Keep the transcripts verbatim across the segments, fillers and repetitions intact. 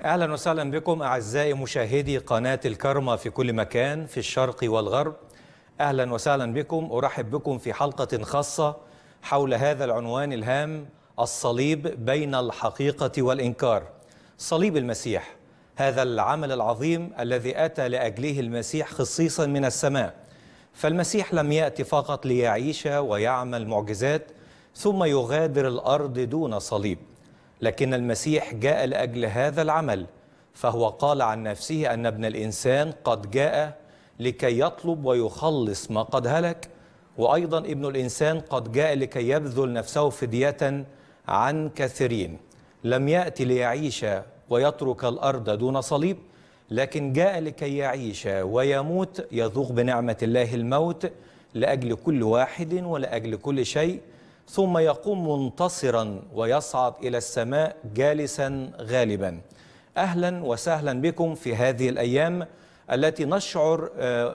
أهلا وسهلا بكم أعزائي مشاهدي قناة الكرمة في كل مكان في الشرق والغرب. أهلا وسهلا بكم، أرحب بكم في حلقة خاصة حول هذا العنوان الهام: الصليب بين الحقيقة والإنكار. صليب المسيح، هذا العمل العظيم الذي أتى لأجله المسيح خصيصا من السماء. فالمسيح لم يأتي فقط ليعيش ويعمل معجزات ثم يغادر الأرض دون صليب، لكن المسيح جاء لأجل هذا العمل، فهو قال عن نفسه أن ابن الإنسان قد جاء لكي يطلب ويخلص ما قد هلك، وأيضا ابن الإنسان قد جاء لكي يبذل نفسه فدية عن كثيرين. لم يأتي ليعيش ويترك الأرض دون صليب، لكن جاء لكي يعيش ويموت، يذوق بنعمة الله الموت لأجل كل واحد ولأجل كل شيء، ثم يقوم منتصرا ويصعد إلى السماء جالسا غالبا. أهلا وسهلا بكم في هذه الأيام التي نشعر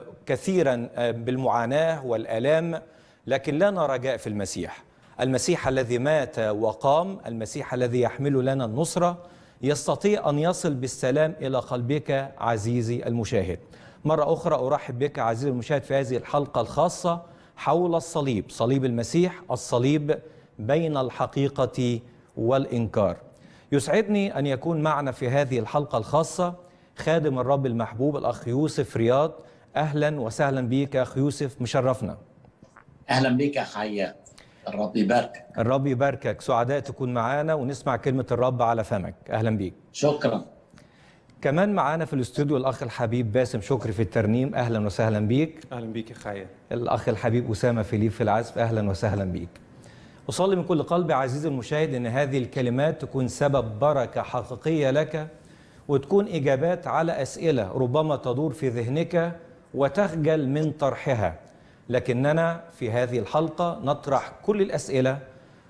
كثيرا بالمعاناة والآلام، لكن لنا رجاء في المسيح، المسيح الذي مات وقام، المسيح الذي يحمل لنا النصرة، يستطيع أن يصل بالسلام إلى قلبك عزيزي المشاهد. مرة أخرى أرحب بك عزيزي المشاهد في هذه الحلقة الخاصة حول الصليب، صليب المسيح، الصليب بين الحقيقة والإنكار. يسعدني أن يكون معنا في هذه الحلقة الخاصة خادم الرب المحبوب الأخ يوسف رياض. أهلا وسهلا بك يا أخ يوسف، مشرفنا. أهلا بك يا حياة، الرب يباركك. الرب يباركك، سعداء تكون معنا ونسمع كلمة الرب على فمك. أهلا بك. شكرا. كمان معانا في الاستوديو الأخ الحبيب باسم شكري في الترنيم. أهلا وسهلا بيك. أهلا بيك يا خايا. الأخ الحبيب أسامة فيليب في العزف. أهلا وسهلا بيك. أصلي من كل قلبي عزيزي المشاهد أن هذه الكلمات تكون سبب بركة حقيقية لك، وتكون إجابات على أسئلة ربما تدور في ذهنك وتخجل من طرحها، لكننا في هذه الحلقة نطرح كل الأسئلة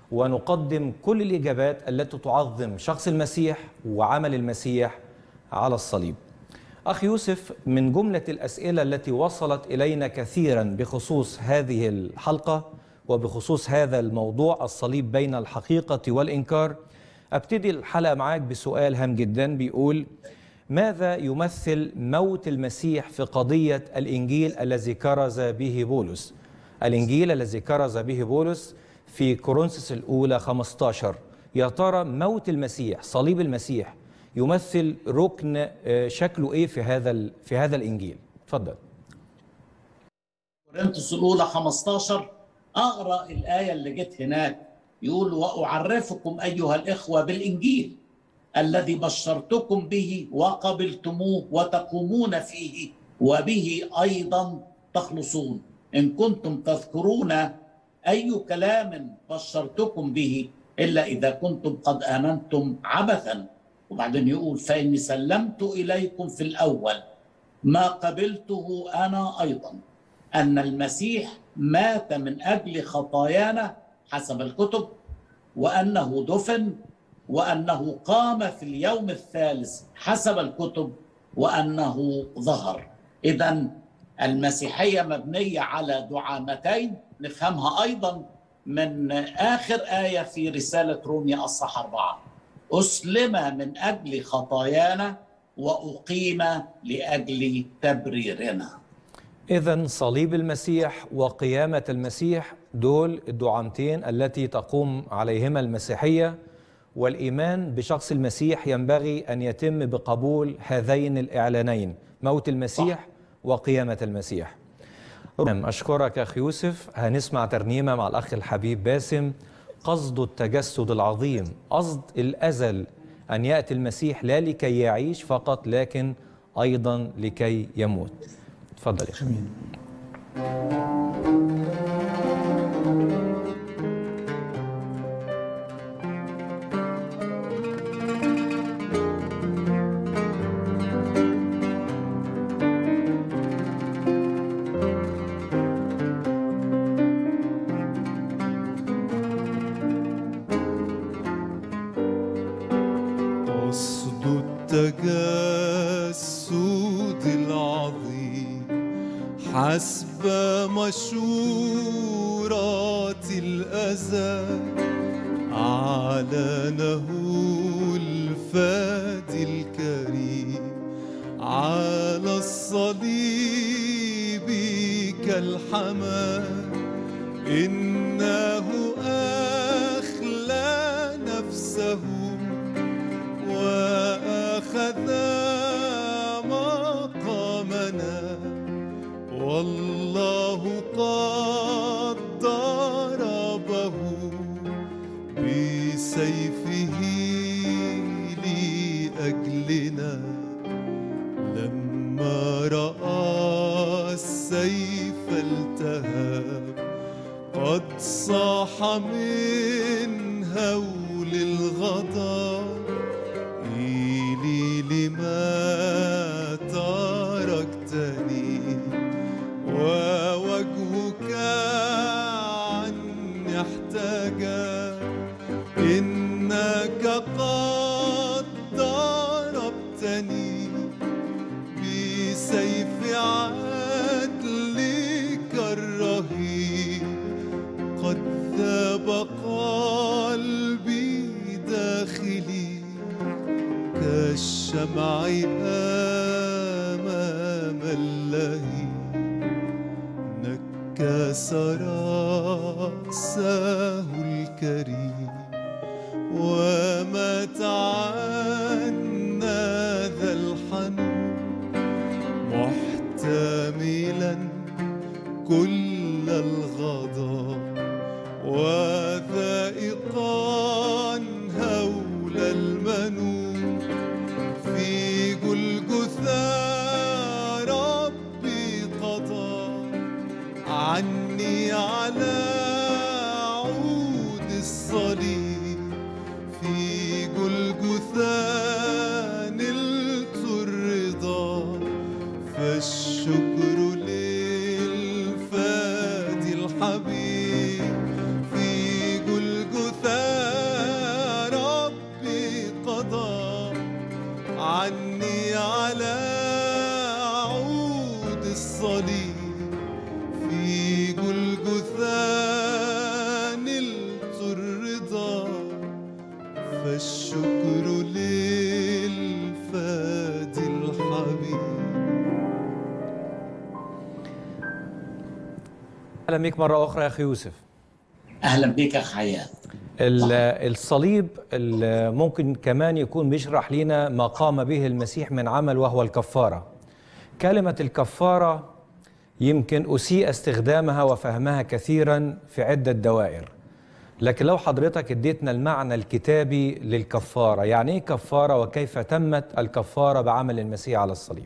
ونقدم كل الإجابات التي تعظم شخص المسيح وعمل المسيح على الصليب. أخ يوسف، من جملة الأسئلة التي وصلت إلينا كثيرا بخصوص هذه الحلقة وبخصوص هذا الموضوع الصليب بين الحقيقة والإنكار، أبتدي الحلقة معاك بسؤال هام جدا بيقول: ماذا يمثل موت المسيح في قضية الإنجيل الذي كرز به بولس؟ الإنجيل الذي كرز به بولس في كورنثوس الأولى خمسة عشر. يا ترى موت المسيح، صليب المسيح، يمثل ركن شكله ايه في هذا في هذا الانجيل؟ اتفضل. كورنثوس الاولى خمسة عشر، اقرا الايه اللي جت هناك، يقول: واعرفكم ايها الاخوه بالانجيل الذي بشرتكم به وقبلتموه وتقومون فيه وبه ايضا تخلصون، ان كنتم تذكرون اي كلام بشرتكم به الا اذا كنتم قد امنتم عبثا. وبعدين يقول: فإني سلمت إليكم في الأول ما قبلته أنا أيضا، أن المسيح مات من أجل خطايانا حسب الكتب، وأنه دفن، وأنه قام في اليوم الثالث حسب الكتب، وأنه ظهر. إذن المسيحية مبنية على دعامتين نفهمها أيضا من آخر آية في رسالة روميا أصحاح أربعة: أسلم من أجل خطايانا وأقيم لأجل تبريرنا. إذن صليب المسيح وقيامة المسيح دول الدعامتين التي تقوم عليهما المسيحية، والإيمان بشخص المسيح ينبغي أن يتم بقبول هذين الإعلانين: موت المسيح صح. وقيامة المسيح. أشكرك أخي يوسف. هنسمع ترنيمة مع الأخ الحبيب باسم: قصد التجسد العظيم، قصد الأزل أن يأتي المسيح لا لكي يعيش فقط لكن أيضا لكي يموت. تفضل يا أخي. التجسد العظيم حسب مشورات الأزل أعلنه الفادي الكريم على الصليب كالحمام، إنه أخلى نفسه وأخذ مقامنا، والله قد ضربه بسيفه لأجلنا. لما رأى السيف التهاب، قد صاح من هول الغضب، إيلي لما تركتني ووجهك عني احتجب. إنك قد ضربتني بسيف عدلك الرهيب، قد ذاب قلبي داخلي كالشمع أمام اللهيب. نكس رأسه الكريم ومات عنا ذا الحنون، محتملا كل الغضب وذائقا هول المنون. في جلجثا ربي قضى عني على عود الصليب، في جلجثا نلت الرضا، فالشكر للفادي الحبيب. في جلجثا ربي قضى عني على عود الصليب، في جلجثا نلت الرضا، فالشكر للفادي الحبيب. أهلا بك مرة أخرى يا أخي يوسف. أهلا بك يا حياة. ال- الصليب ال- ممكن كمان يكون بيشرح لنا ما قام به المسيح من عمل، وهو الكفارة. كلمة الكفارة يمكن أسيء استخدامها وفهمها كثيرا في عدة دوائر، لكن لو حضرتك اديتنا المعنى الكتابي للكفارة، يعني إيه كفارة وكيف تمت الكفارة بعمل المسيح على الصليب؟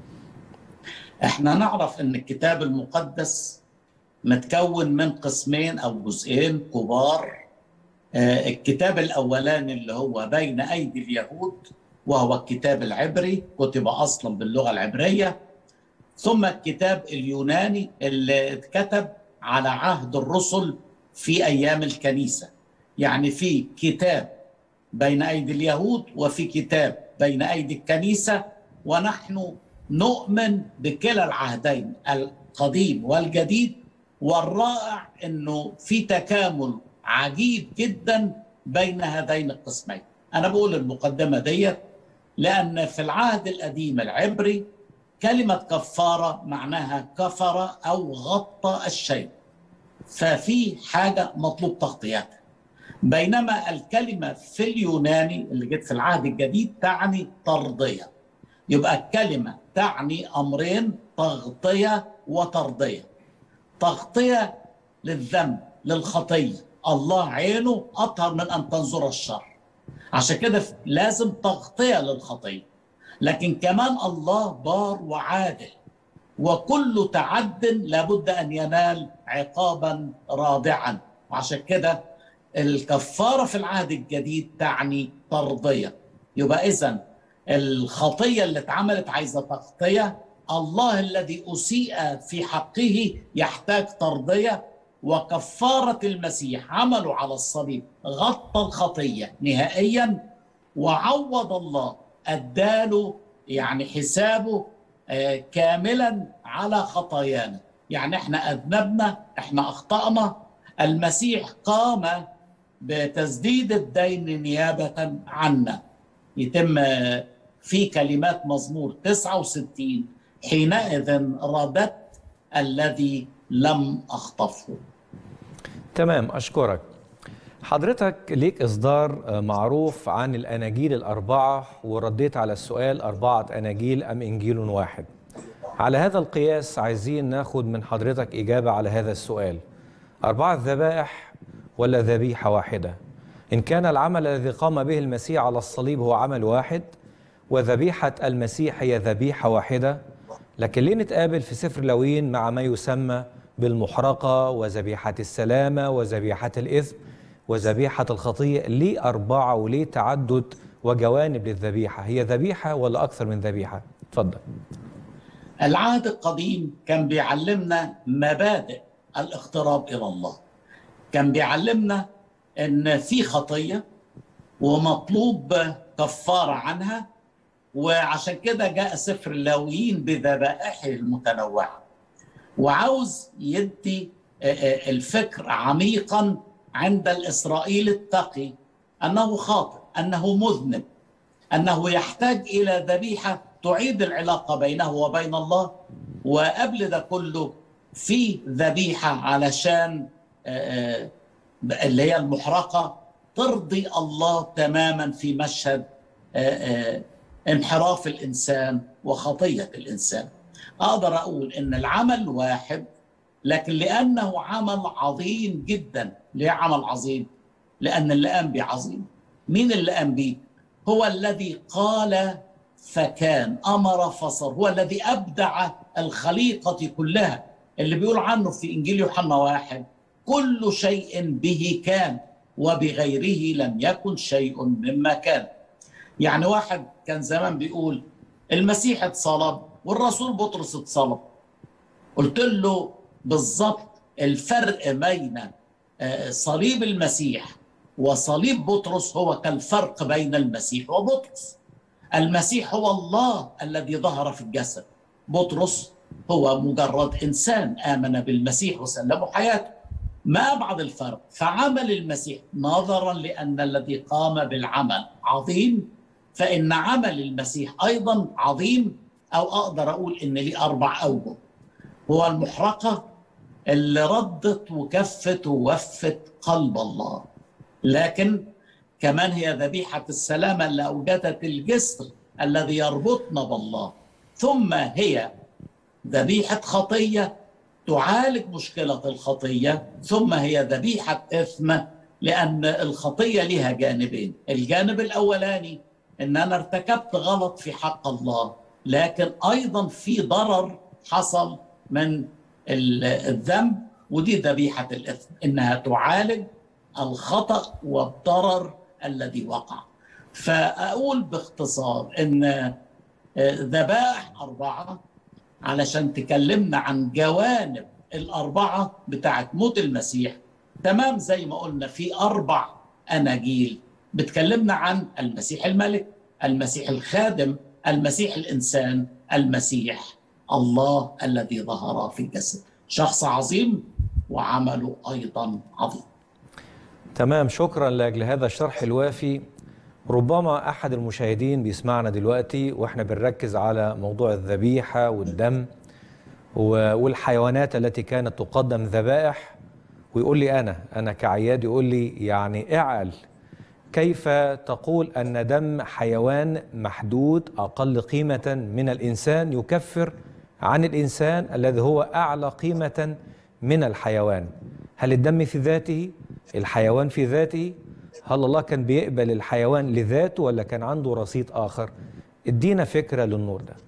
احنا نعرف ان الكتاب المقدس متكون من قسمين او جزئين كبار. آه، الكتاب الاولاني اللي هو بين ايدي اليهود، وهو الكتاب العبري، كتب اصلا باللغه العبريه. ثم الكتاب اليوناني اللي اتكتب على عهد الرسل في ايام الكنيسه. يعني في كتاب بين ايدي اليهود وفي كتاب بين ايدي الكنيسه، ونحن نؤمن بكلا العهدين القديم والجديد. والرائع انه في تكامل عجيب جدا بين هذين القسمين. انا بقول المقدمه ديت لان في العهد القديم العبري كلمه كفاره معناها كفر او غطى الشيء، ففي حاجه مطلوب تغطيتها. بينما الكلمه في اليوناني اللي جت في العهد الجديد تعني ترضيه. يبقى الكلمه تعني امرين: تغطيه وترضيه. تغطيه للذنب، للخطيه، الله عينه اطهر من ان تنظر الشر، عشان كده لازم تغطيه للخطيه. لكن كمان الله بار وعادل، وكل تعد لابد ان ينال عقابا رادعا، وعشان كده الكفاره في العهد الجديد تعني ترضيه. يبقى اذا الخطيه اللي اتعملت عايزه تغطيه، الله الذي اسيء في حقه يحتاج ترضيه، وكفاره المسيح عمله على الصليب غطى الخطيه نهائيا، وعوض الله اداله يعني حسابه كاملا على خطايانا. يعني احنا اذنبنا، احنا اخطانا، المسيح قام بتسديد الدين نيابه عنا. يتم في كلمات مزمور تسعة وستين: حينئذ رددت الذي لم أخطفه. تمام، أشكرك. حضرتك ليك إصدار معروف عن الأناجيل الأربعة، ورديت على السؤال: أربعة أناجيل أم إنجيل واحد؟ على هذا القياس عايزين ناخد من حضرتك إجابة على هذا السؤال: أربعة ذبائح ولا ذبيحة واحدة؟ إن كان العمل الذي قام به المسيح على الصليب هو عمل واحد، وذبيحة المسيح هي ذبيحة واحدة، لكن ليه نتقابل في سفر لاويين مع ما يسمى بالمحرقة وذبيحة السلامة وذبيحة الإثم وذبيحة الخطية؟ ليه أربعة وليه تعدد وجوانب للذبيحة؟ هي ذبيحة ولا أكثر من ذبيحة؟ اتفضل. العهد القديم كان بيعلمنا مبادئ الاقتراب إلى الله. كان بيعلمنا إن في خطية ومطلوب كفارة عنها، وعشان كده جاء سفر اللاويين بذبائحه المتنوعة، وعاوز يدي الفكر عميقا عند الإسرائيلي التقي أنه خاطئ، أنه مذنب، أنه يحتاج إلى ذبيحة تعيد العلاقة بينه وبين الله. وقبل ده كله في ذبيحة علشان اللي هي المحرقة ترضي الله تماما في مشهد انحراف الإنسان وخطية الإنسان. أقدر أقول إن العمل واحد، لكن لأنه عمل عظيم جدا. ليه عمل عظيم؟ لأن اللي قام بيه عظيم. مين اللي قام بيه؟ هو الذي قال فكان، أمر فصار، هو الذي أبدع الخليقة كلها، اللي بيقول عنه في إنجيل يوحنا واحد: كل شيء به كان وبغيره لم يكن شيء مما كان. يعني واحد كان زمان بيقول المسيح اتصلب والرسول بطرس اتصلب. قلت له بالضبط الفرق بين صليب المسيح وصليب بطرس هو كالفرق بين المسيح وبطرس. المسيح هو الله الذي ظهر في الجسد، بطرس هو مجرد إنسان آمن بالمسيح وسلمه حياته. ما أبعد الفرق. فعمل المسيح نظرا لأن الذي قام بالعمل عظيم، فإن عمل المسيح أيضا عظيم، أو أقدر أقول إن ليه أربع أوجه. هو المحرقة اللي ردت وكفت ووفت قلب الله، لكن كمان هي ذبيحة السلامة اللي أوجدت الجسر الذي يربطنا بالله، ثم هي ذبيحة خطية تعالج مشكلة الخطية، ثم هي ذبيحة إثم لأن الخطية لها جانبين. الجانب الأولاني إن أنا ارتكبت غلط في حق الله، لكن أيضا في ضرر حصل من الذنب، ودي ذبيحة الإثم، إنها تعالج الخطأ والضرر الذي وقع. فأقول باختصار إن ذبائح أربعة علشان تكلمنا عن جوانب الأربعة بتاعت موت المسيح. تمام، زي ما قلنا في أربع أناجيل بتكلمنا عن المسيح الملك، المسيح الخادم، المسيح الإنسان، المسيح الله الذي ظهر في الجسد. شخص عظيم وعمله أيضا عظيم. تمام، شكرا لأجل هذا الشرح الوافي. ربما أحد المشاهدين بيسمعنا دلوقتي وإحنا بنركز على موضوع الذبيحة والدم والحيوانات التي كانت تقدم ذبائح، ويقول لي أنا أنا كعياد، يقول لي يعني اعقل، كيف تقول أن دم حيوان محدود أقل قيمة من الإنسان يكفر عن الإنسان الذي هو أعلى قيمة من الحيوان؟ هل الدم في ذاته؟ الحيوان في ذاته؟ هل الله كان بيقبل الحيوان لذاته ولا كان عنده رصيد آخر؟ ادينا فكرة للنور ده.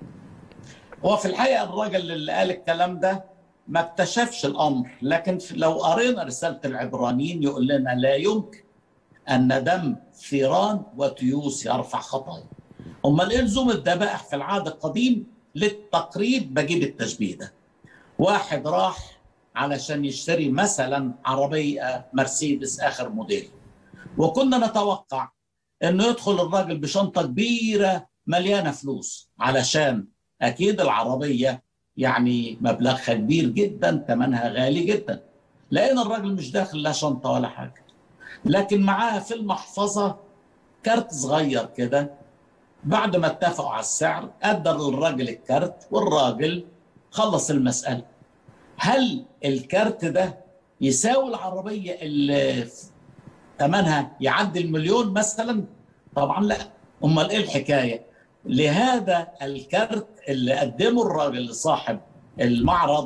هو في الحقيقة الراجل اللي قال الكلام ده ما اكتشفش الأمر، لكن لو قرينا رسالة العبرانيين يقول لنا لا يمكن أن دم ثيران وتيوس يرفع خطايا. أمال إيه لزوم الذبائح في العهد القديم؟ للتقريب بجيب التشبيه ده. واحد راح علشان يشتري مثلا عربية مرسيدس آخر موديل، وكنا نتوقع أنه يدخل الراجل بشنطة كبيرة مليانة فلوس، علشان أكيد العربية يعني مبلغها كبير جدا، ثمنها غالي جدا. لقينا الراجل مش داخل لا شنطة ولا حاجة، لكن معاه في المحفظة كارت صغير كده بعد ما اتفقوا على السعر ادى للراجل الكارت والراجل خلص المسألة. هل الكارت ده يساوي العربية اللي ثمنها يعدي المليون مثلا؟ طبعا لا. امال ايه الحكاية؟ لهذا الكارت اللي قدمه الراجل لصاحب المعرض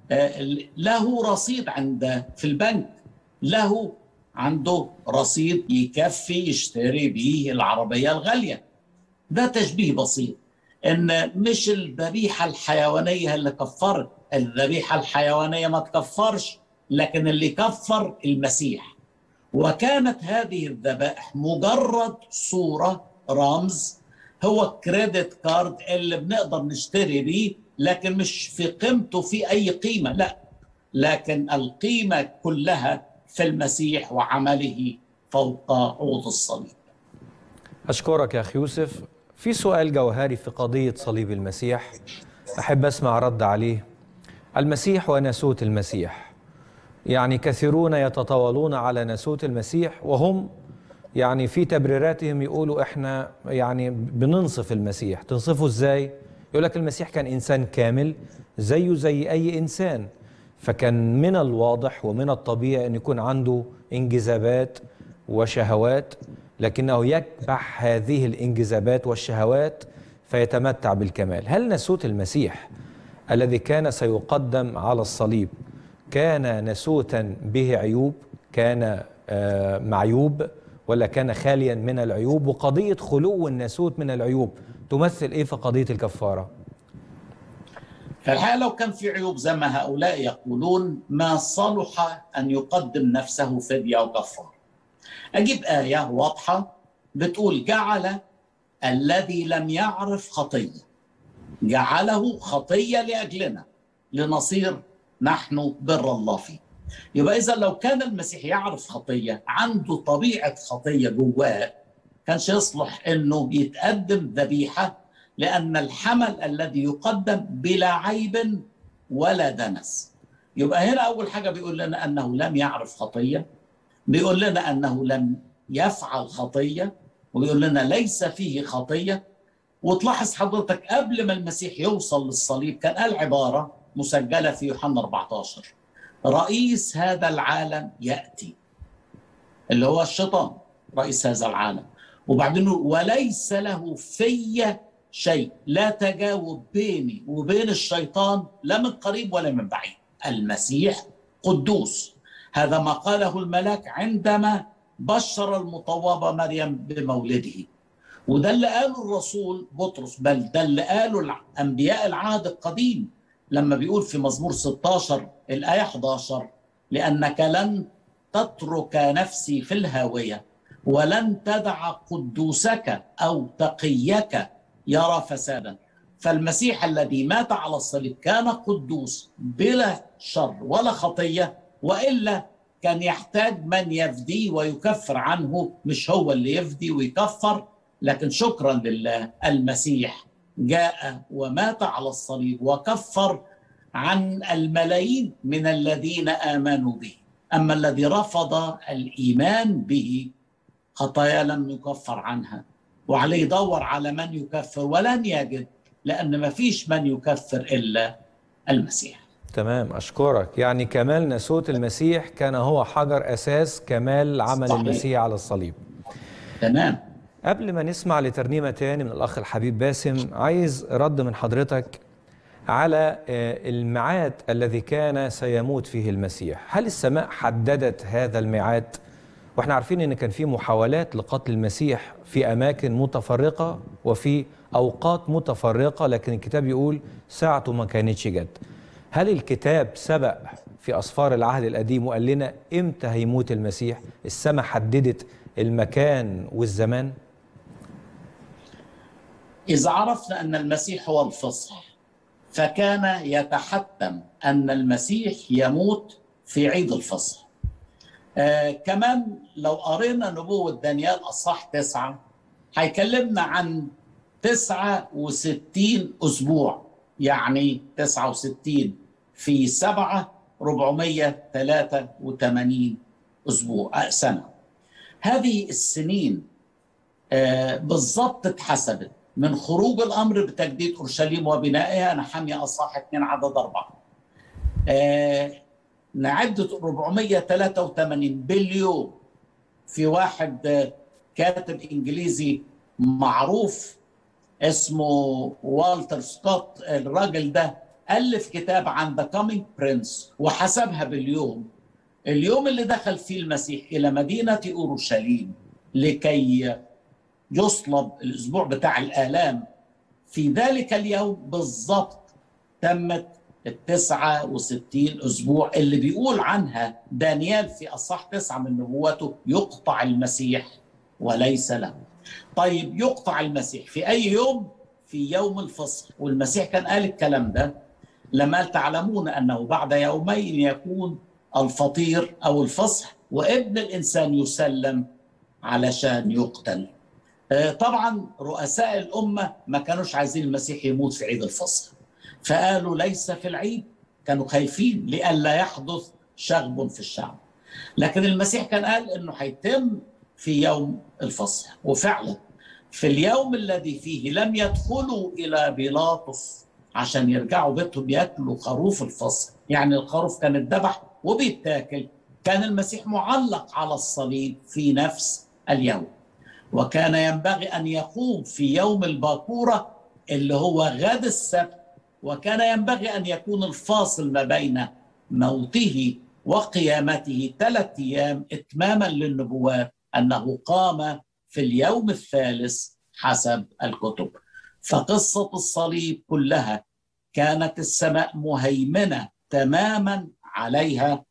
له رصيد عند في البنك، له عنده رصيد يكفي يشتري بيه العربية الغالية. ده تشبيه بسيط، ان مش الذبيحة الحيوانية اللي كفرت، الذبيحة الحيوانية ما تكفرش، لكن اللي كفر المسيح. وكانت هذه الذبائح مجرد صورة، رمز، هو الكريدت كارد اللي بنقدر نشتري بيه، لكن مش في قيمته في أي قيمة، لا، لكن القيمة كلها في المسيح وعمله فوق عود الصليب. أشكرك يا أخي يوسف. في سؤال جوهري في قضية صليب المسيح أحب أسمع رد عليه. المسيح وناسوت المسيح، يعني كثيرون يتطاولون على ناسوت المسيح، وهم يعني في تبريراتهم يقولوا إحنا يعني بننصف المسيح. تنصفه إزاي؟ يقول لك المسيح كان إنسان كامل زيه زي أي إنسان، فكان من الواضح ومن الطبيعي أن يكون عنده انجذابات وشهوات، لكنه يكبح هذه الانجذابات والشهوات فيتمتع بالكمال. هل ناسوت المسيح الذي كان سيقدم على الصليب كان ناسوتا به عيوب، كان معيوب، ولا كان خاليا من العيوب؟ وقضية خلو الناسوت من العيوب تمثل ايه في قضية الكفارة؟ في الحقيقة لو كان في عيوب زي ما هؤلاء يقولون ما صلح أن يقدم نفسه فدية أو كفارة. أجيب آية واضحة بتقول جعل الذي لم يعرف خطية، جعله خطية لأجلنا لنصير نحن بر الله فيه. يبقى إذا لو كان المسيح يعرف خطية، عنده طبيعة خطية جواه، كانش يصلح أنه يتقدم ذبيحة، لأن الحمل الذي يقدم بلا عيب ولا دنس. يبقى هنا أول حاجة بيقول لنا أنه لم يعرف خطية، بيقول لنا أنه لم يفعل خطية، ويقول لنا ليس فيه خطية. وتلاحظ حضرتك قبل ما المسيح يوصل للصليب كان قال عبارة مسجلة في يوحنا أربعة عشر: رئيس هذا العالم يأتي، اللي هو الشيطان رئيس هذا العالم. وبعدين وليس له في شيء، لا تجاوب بيني وبين الشيطان لا من قريب ولا من بعيد. المسيح قدوس، هذا ما قاله الملاك عندما بشر المطوبة مريم بمولده، وده اللي قاله الرسول بطرس، بل ده اللي قاله أنبياء العهد القديم لما بيقول في مزمور ستة عشر الآية أحد عشر: لأنك لن تترك نفسي في الهاوية ولن تدع قدوسك أو تقيك يرى فسادا. فالمسيح الذي مات على الصليب كان قدوس بلا شر ولا خطية، وإلا كان يحتاج من يفدي ويكفر عنه، مش هو اللي يفدي ويكفر. لكن شكرا لله المسيح جاء ومات على الصليب وكفر عن الملايين من الذين آمنوا به. أما الذي رفض الإيمان به خطايا لم يكفر عنها، وعليه يدور على من يكفر ولن يجد، لأن ما فيش من يكفر إلا المسيح. تمام، أشكرك. يعني كمال ناسوت المسيح كان هو حجر أساس كمال عمل صحيح. المسيح على الصليب. تمام. قبل ما نسمع لترنيمة تاني من الأخ الحبيب باسم، عايز رد من حضرتك على الميعاد الذي كان سيموت فيه المسيح. هل السماء حددت هذا الميعاد؟ واحنا عارفين ان كان في محاولات لقتل المسيح في اماكن متفرقة وفي اوقات متفرقة، لكن الكتاب يقول ساعته ما كانتش جد. هل الكتاب سبق في أسفار العهد القديم وقال لنا امتى هيموت المسيح؟ السماء حددت المكان والزمان؟ إذا عرفنا أن المسيح هو الفصح، فكان يتحتم أن المسيح يموت في عيد الفصح. آه كمان لو قرينا نبوة دانيال أصحاح تسعة هيكلمنا عن تسعة وستين أسبوع، يعني تسعة وستين في سبعة أربعمائة وثلاثة وثمانين أسبوع سنة. هذه السنين آه بالضبط اتحسبت من خروج الأمر بتجديد أورشليم وبنائها، نحمية أصحاح اثنين عدد أربعة. آه نعد أربعمائة وثلاثة وثمانين باليوم. في واحد آه كاتب إنجليزي معروف اسمه والتر سكوت، الراجل ده ألف كتاب عن The Coming Prince وحسبها باليوم. اليوم اللي دخل فيه المسيح إلى مدينة أورشليم لكي يصلب، الأسبوع بتاع الآلام، في ذلك اليوم بالضبط تمت التسعة وستين أسبوع اللي بيقول عنها دانيال في أصح تسعة من نبوته يقطع المسيح وليس له. طيب يقطع المسيح في أي يوم؟ في يوم الفصح. والمسيح كان قال الكلام ده لما تعلمون أنه بعد يومين يكون الفطير أو الفصح وابن الإنسان يسلم علشان يقتل. طبعا رؤساء الأمة ما كانوش عايزين المسيح يموت في عيد الفصح، فقالوا ليس في العيد، كانوا خايفين لئلا يحدث شغب في الشعب. لكن المسيح كان قال أنه هيتم في يوم الفصح، وفعلا في اليوم الذي فيه لم يدخلوا إلى بيلاطس عشان يرجعوا بيتهم يأكلوا خروف الفصح، يعني الخروف كان اتذبح وبيتاكل، كان المسيح معلق على الصليب في نفس اليوم. وكان ينبغي أن يقوم في يوم الباكورة اللي هو غد السبت، وكان ينبغي أن يكون الفاصل ما بين موته وقيامته ثلاث أيام إتماما للنبوات أنه قام في اليوم الثالث حسب الكتب. فقصة الصليب كلها كانت السماء مهيمنة تماما عليها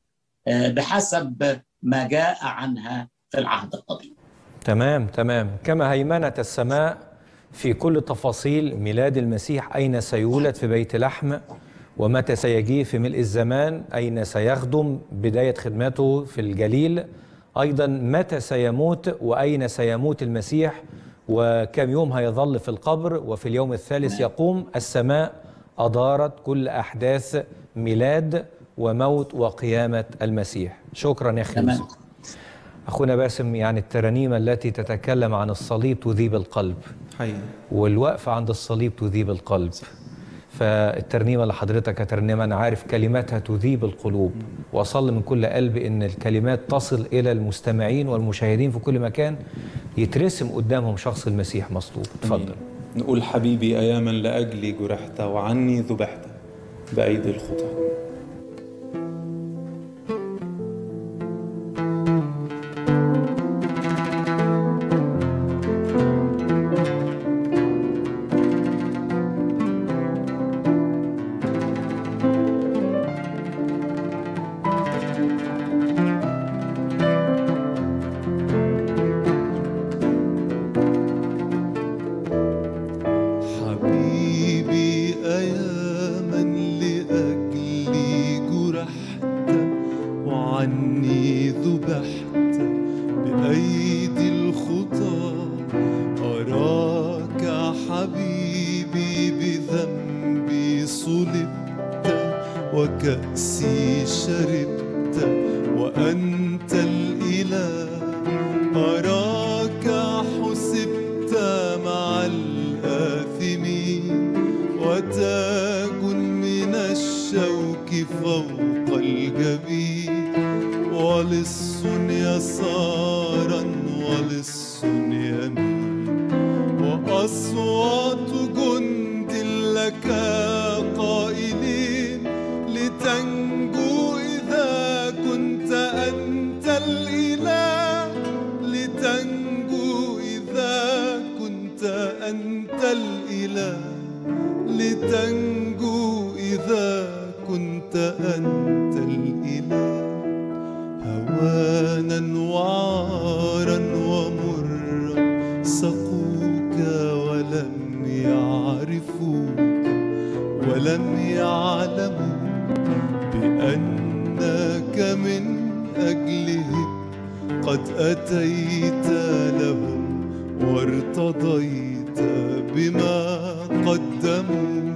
بحسب ما جاء عنها في العهد القديم. تمام تمام، كما هيمنت السماء في كل تفاصيل ميلاد المسيح، أين سيولد في بيت لحم، ومتى سيجيء في ملء الزمان، أين سيخدم بداية خدمته في الجليل، أيضا متى سيموت وأين سيموت المسيح، وكم يوم هيظل في القبر، وفي اليوم الثالث يقوم. السماء أدارت كل أحداث ميلاد وموت وقيامة المسيح. شكرا يا أخي يوسف. أخونا باسم، يعني الترانيم التي تتكلم عن الصليب تذيب القلب حقيقي، والوقفة عند الصليب تذيب القلب. فالترنيمة اللي حضرتك ترنمها أنا عارف كلماتها تذيب القلوب، وأصلي من كل قلبي إن الكلمات تصل إلى المستمعين والمشاهدين في كل مكان، يترسم قدامهم شخص المسيح مصلوب. اتفضل. نقول حبيبي أياما لأجلي جرحت وعني ذبحت بأيدي الخطى. وكأسي شربت وأنت الإله، أراك حسبت مع الآثمين، وتاج من الشوك فوق الجبين، ولص يسارا ولص يمين، وأصوات جند لك قائلين لتنجو إذا كنت أنت الإله، لتنجو إذا كنت أنت الإله، لتنجو إذا كنت أنت الإله. هوانا وعارا ومرا سقوك ولم يعرفوك، ولم يعلموا بأنك من أجلهم قد أتيت لهم وارتضيت بما قدموا،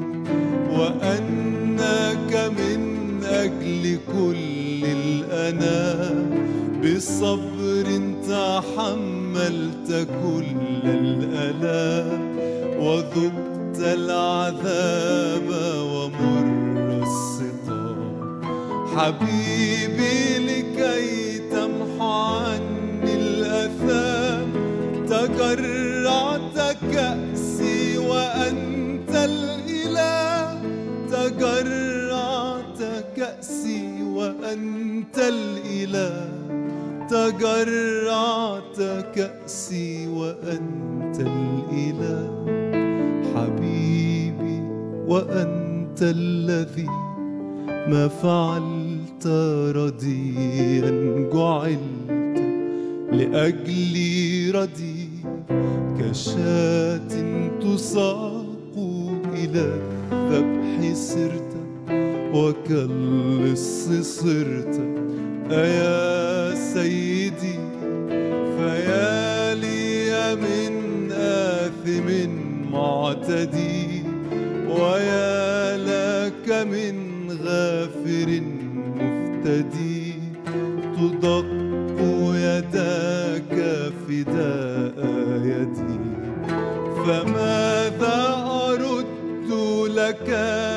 وأنك من أجل كل الأنام بصبر تحملت كل الآلام وذقت العذاب ومر السقام. حبيبي لكي تمحو عني الآثام تجرعت كأسي وأنت الإله، تجرعت كأسي وأنت الإله، تجرعت كأسي وأنت الإله. حبيبي وأنت الذي ما فعلت رديا جعلت لأجلي ردي، كشاة تساق إلى الذبح سرت وكاللص صرت أيا سيدي. فيا لي من آثم معتدي ويا لك من غافر مفتدي، تدق يداك فداء يدي. فماذا أرد لك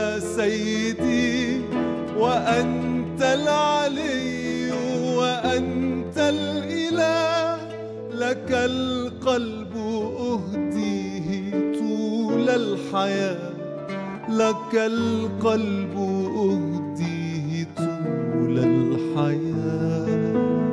سيدي وأنت العلي وأنت الإله، لك القلب أهديه طول الحياة، لك القلب أهديه طول الحياة.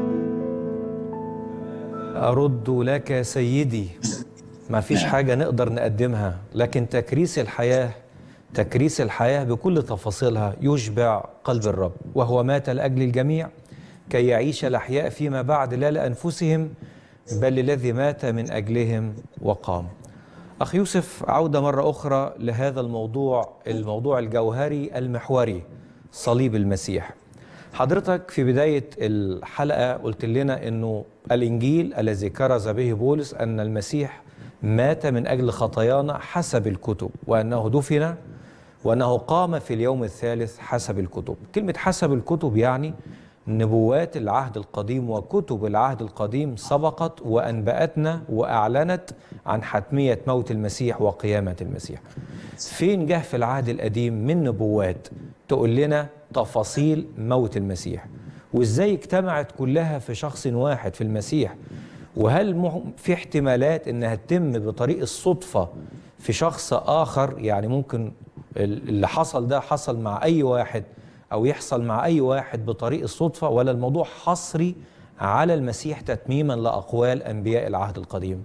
أرد لك سيدي، ما فيش حاجة نقدر نقدمها، لكن تكريس الحياة تكريس الحياة بكل تفاصيلها يشبع قلب الرب، وهو مات لأجل الجميع كي يعيش الأحياء فيما بعد لا لأنفسهم بل للذي مات من أجلهم وقام. أخ يوسف، عودة مرة أخرى لهذا الموضوع الموضوع الجوهري المحوري، صليب المسيح. حضرتك في بداية الحلقة قلت لنا أنه الإنجيل الذي كرز به بولس أن المسيح مات من أجل خطايانا حسب الكتب، وأنه دفن وأنه قام في اليوم الثالث حسب الكتب. كلمة حسب الكتب يعني نبوات العهد القديم وكتب العهد القديم سبقت وأنبأتنا وأعلنت عن حتمية موت المسيح وقيامة المسيح. فين جه في العهد القديم من نبوات تقول لنا تفاصيل موت المسيح، وإزاي اجتمعت كلها في شخص واحد في المسيح؟ وهل في احتمالات إنها تتم بطريق الصدفة في شخص آخر؟ يعني ممكن اللي حصل ده حصل مع أي واحد أو يحصل مع أي واحد بطريق الصدفة، ولا الموضوع حصري على المسيح تتميما لأقوال أنبياء العهد القديم؟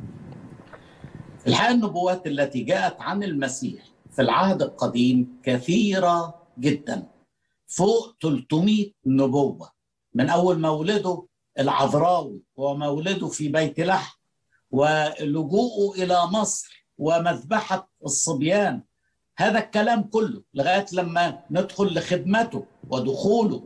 الحقيقة النبوات التي جاءت عن المسيح في العهد القديم كثيرة جدا، فوق ثلاثمائة نبوة، من أول مولده العذراوي ومولده في بيت لحم ولجوءه إلى مصر ومذبحة الصبيان، هذا الكلام كله لغاية لما ندخل لخدمته ودخوله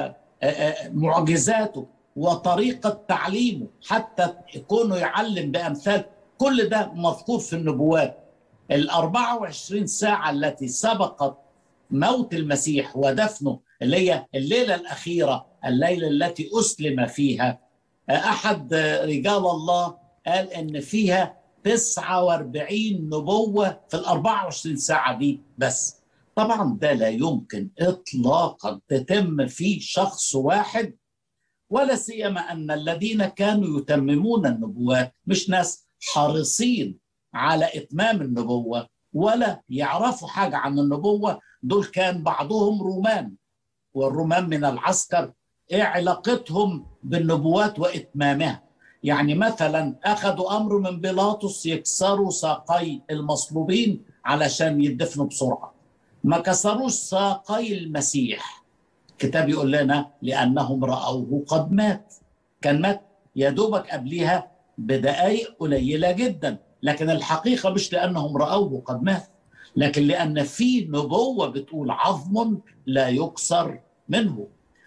ومعجزاته وطريقة تعليمه حتى يكونوا يعلم بأمثال، كل ده مذكور في النبوات. الأربعة وعشرين ساعة التي سبقت موت المسيح ودفنه، اللي هي الليلة الأخيرة، الليلة التي أسلم فيها، أحد رجال الله قال إن فيها تسعة وأربعين نبوة في الأربعة وعشرين ساعة دي بس. طبعا ده لا يمكن إطلاقا تتم فيه شخص واحد، ولا سيما أن الذين كانوا يتممون النبوات مش ناس حريصين على إتمام النبوة ولا يعرفوا حاجة عن النبوة. دول كان بعضهم رومان، والرومان من العسكر إيه علاقتهم بالنبوات وإتمامها؟ يعني مثلا أخذوا أمر من بيلاطس يكسروا ساقي المصلوبين علشان يدفنوا بسرعة، ما كسروش ساقي المسيح. الكتاب يقول لنا لأنهم رأوه قد مات، كان مات يا دوبك قبلها بدقائق قليلة جدا، لكن الحقيقة مش لأنهم رأوه قد مات، لكن لأن في نبوة بتقول عظم لا يكسر منه.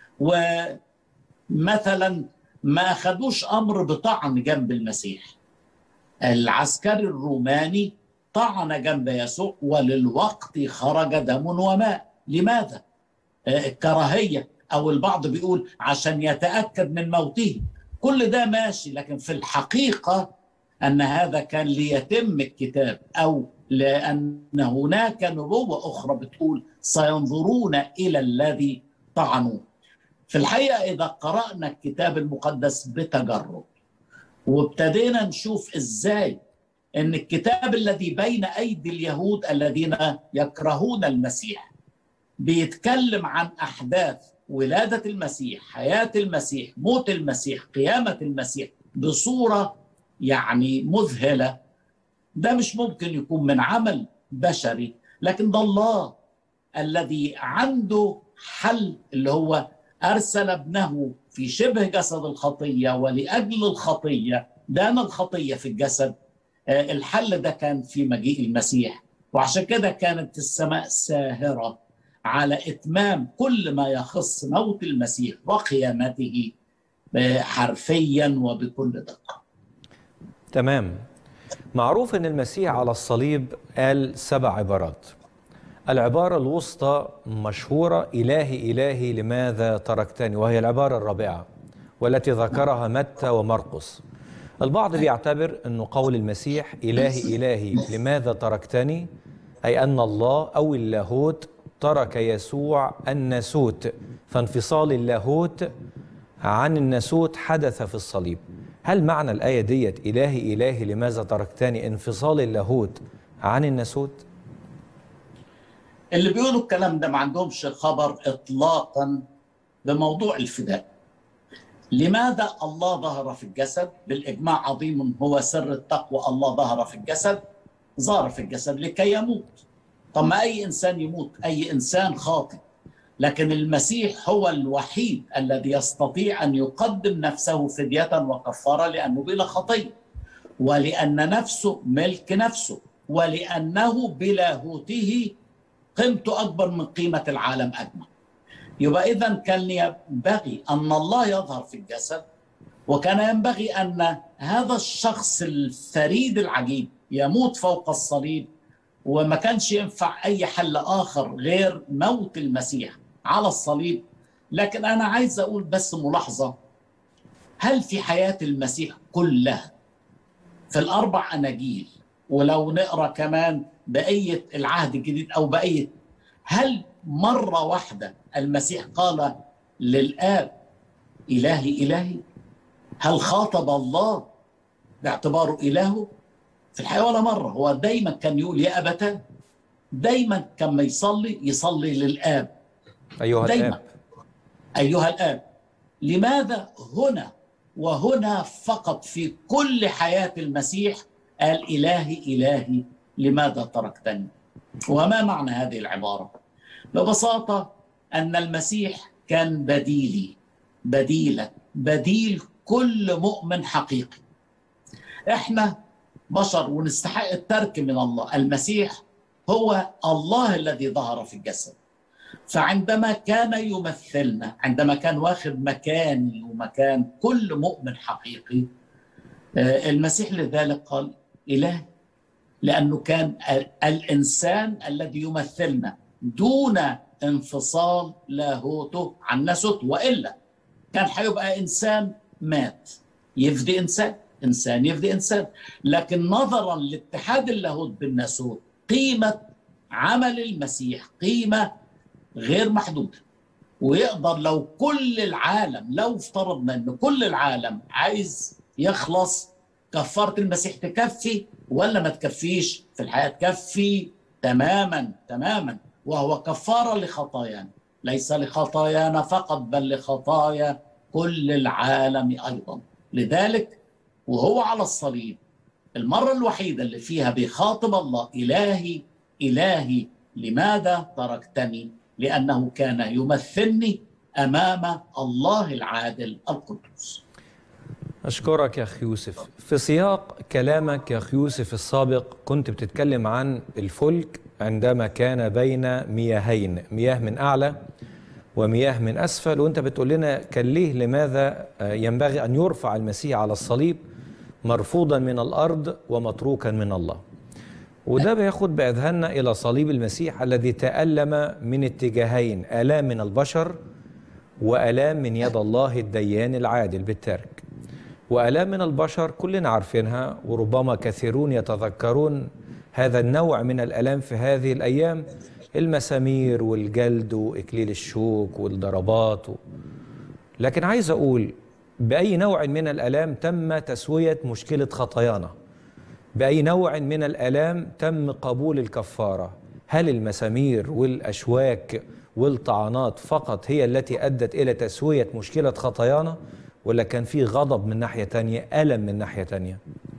ومثلا ما أخذوش أمر بطعن جنب المسيح، العسكري الروماني طعن جنب يسوع وللوقت خرج دم وماء. لماذا؟ الكراهية، أو البعض بيقول عشان يتأكد من موته. كل ده ماشي، لكن في الحقيقة أن هذا كان ليتم الكتاب، أو لأن هناك نبوة أخرى بتقول سينظرون إلى الذي طعنوه. في الحقيقة إذا قرأنا الكتاب المقدس بتجرد وابتدينا نشوف إزاي أن الكتاب الذي بين أيدي اليهود الذين يكرهون المسيح بيتكلم عن أحداث ولادة المسيح، حياة المسيح، موت المسيح، قيامة المسيح بصورة يعني مذهلة، ده مش ممكن يكون من عمل بشري، لكن ده الله الذي عنده حل، اللي هو أرسل ابنه في شبه جسد الخطية ولأجل الخطية دان الخطية في الجسد. الحل ده كان في مجيء المسيح، وعشان كده كانت السماء ساهرة على إتمام كل ما يخص موت المسيح وقيامته حرفيا وبكل دقة. تمام. معروف أن المسيح على الصليب قال سبع عبارات. العبارة الوسطى مشهورة: إلهي إلهي لماذا تركتني، وهي العبارة الرابعة والتي ذكرها متى ومرقس. البعض بيعتبر أنه قول المسيح إلهي إلهي لماذا تركتني أي أن الله أو اللاهوت ترك يسوع الناسوت، فانفصال اللاهوت عن الناسوت حدث في الصليب. هل معنى الآية ديت إلهي إلهي لماذا تركتني انفصال اللاهوت عن الناسوت؟ اللي بيقولوا الكلام ده ما عندهمش خبر إطلاقا بموضوع الفداء. لماذا الله ظهر في الجسد؟ بالإجماع عظيم هو سر التقوى، الله ظهر في الجسد، ظهر في الجسد لكي يموت. طب ما أي إنسان يموت، أي إنسان خاطئ، لكن المسيح هو الوحيد الذي يستطيع أن يقدم نفسه فدية وكفارة لأنه بلا خطية، ولأن نفسه ملك نفسه، ولأنه بلاهوته قيمته أكبر من قيمة العالم أجمع. يبقى إذن كان ينبغي أن الله يظهر في الجسد، وكان ينبغي أن هذا الشخص الفريد العجيب يموت فوق الصليب، وما كانش ينفع أي حل آخر غير موت المسيح على الصليب. لكن أنا عايز أقول بس ملاحظة: هل في حياة المسيح كلها في الأربع أناجيل، ولو نقرأ كمان بقية العهد الجديد أو بقية، هل مرة واحدة المسيح قال للآب إلهي إلهي؟ هل خاطب الله باعتباره إلهه؟ في الحقيقة ولا مرة. هو دايما كان يقول يا أبتاه، دايما كان ما يصلي يصلي للآب، أيها دايما الآب، أيها الآب. لماذا هنا وهنا فقط في كل حياة المسيح قال إلهي إلهي لماذا تركتني؟ وما معنى هذه العبارة؟ ببساطة أن المسيح كان بديلي، بديلة، بديل كل مؤمن حقيقي. إحنا بشر ونستحق الترك من الله، المسيح هو الله الذي ظهر في الجسد. فعندما كان يمثلنا، عندما كان واخد مكاني ومكان كل مؤمن حقيقي، المسيح لذلك قال إله، لأنه كان الإنسان الذي يمثلنا دون انفصال لاهوته عن ناسوته، وإلا كان هيبقى إنسان مات يفدي إنسان، إنسان يفدي إنسان. لكن نظرا لاتحاد اللاهوت بالناسوت، قيمة عمل المسيح قيمة غير محدودة، ويقدر لو كل العالم، لو افترضنا أن كل العالم عايز يخلص، كفارة المسيح تكفي ولا ما تكفيش؟ في الحياة تكفي تماما تماما، وهو كفارة لخطايانا، ليس لخطايانا فقط بل لخطايا كل العالم أيضا. لذلك وهو على الصليب المرة الوحيدة اللي فيها بيخاطب الله إلهي إلهي لماذا تركتني، لأنه كان يمثلني أمام الله العادل القدوس. أشكرك يا أخي يوسف. في سياق كلامك يا أخي يوسف السابق كنت بتتكلم عن الفلك عندما كان بين مياهين، مياه من أعلى ومياه من أسفل، وأنت بتقول لنا كان ليه لماذا ينبغي أن يرفع المسيح على الصليب مرفوضا من الأرض ومتروكا من الله. وده بياخد بأذهاننا إلى صليب المسيح الذي تألم من اتجاهين: آلام من البشر وآلام من يد الله الديان العادل بالترك. وآلام من البشر كلنا عارفينها، وربما كثيرون يتذكرون هذا النوع من الآلام في هذه الأيام، المسامير والجلد وإكليل الشوك والضربات و... لكن عايز أقول بأي نوع من الآلام تم تسوية مشكلة خطايانا؟ بأي نوع من الآلام تم قبول الكفارة؟ هل المسامير والأشواك والطعنات فقط هي التي أدت إلى تسوية مشكلة خطايانا، ولا كان في غضب من ناحية تانية، ألم من ناحية تانية؟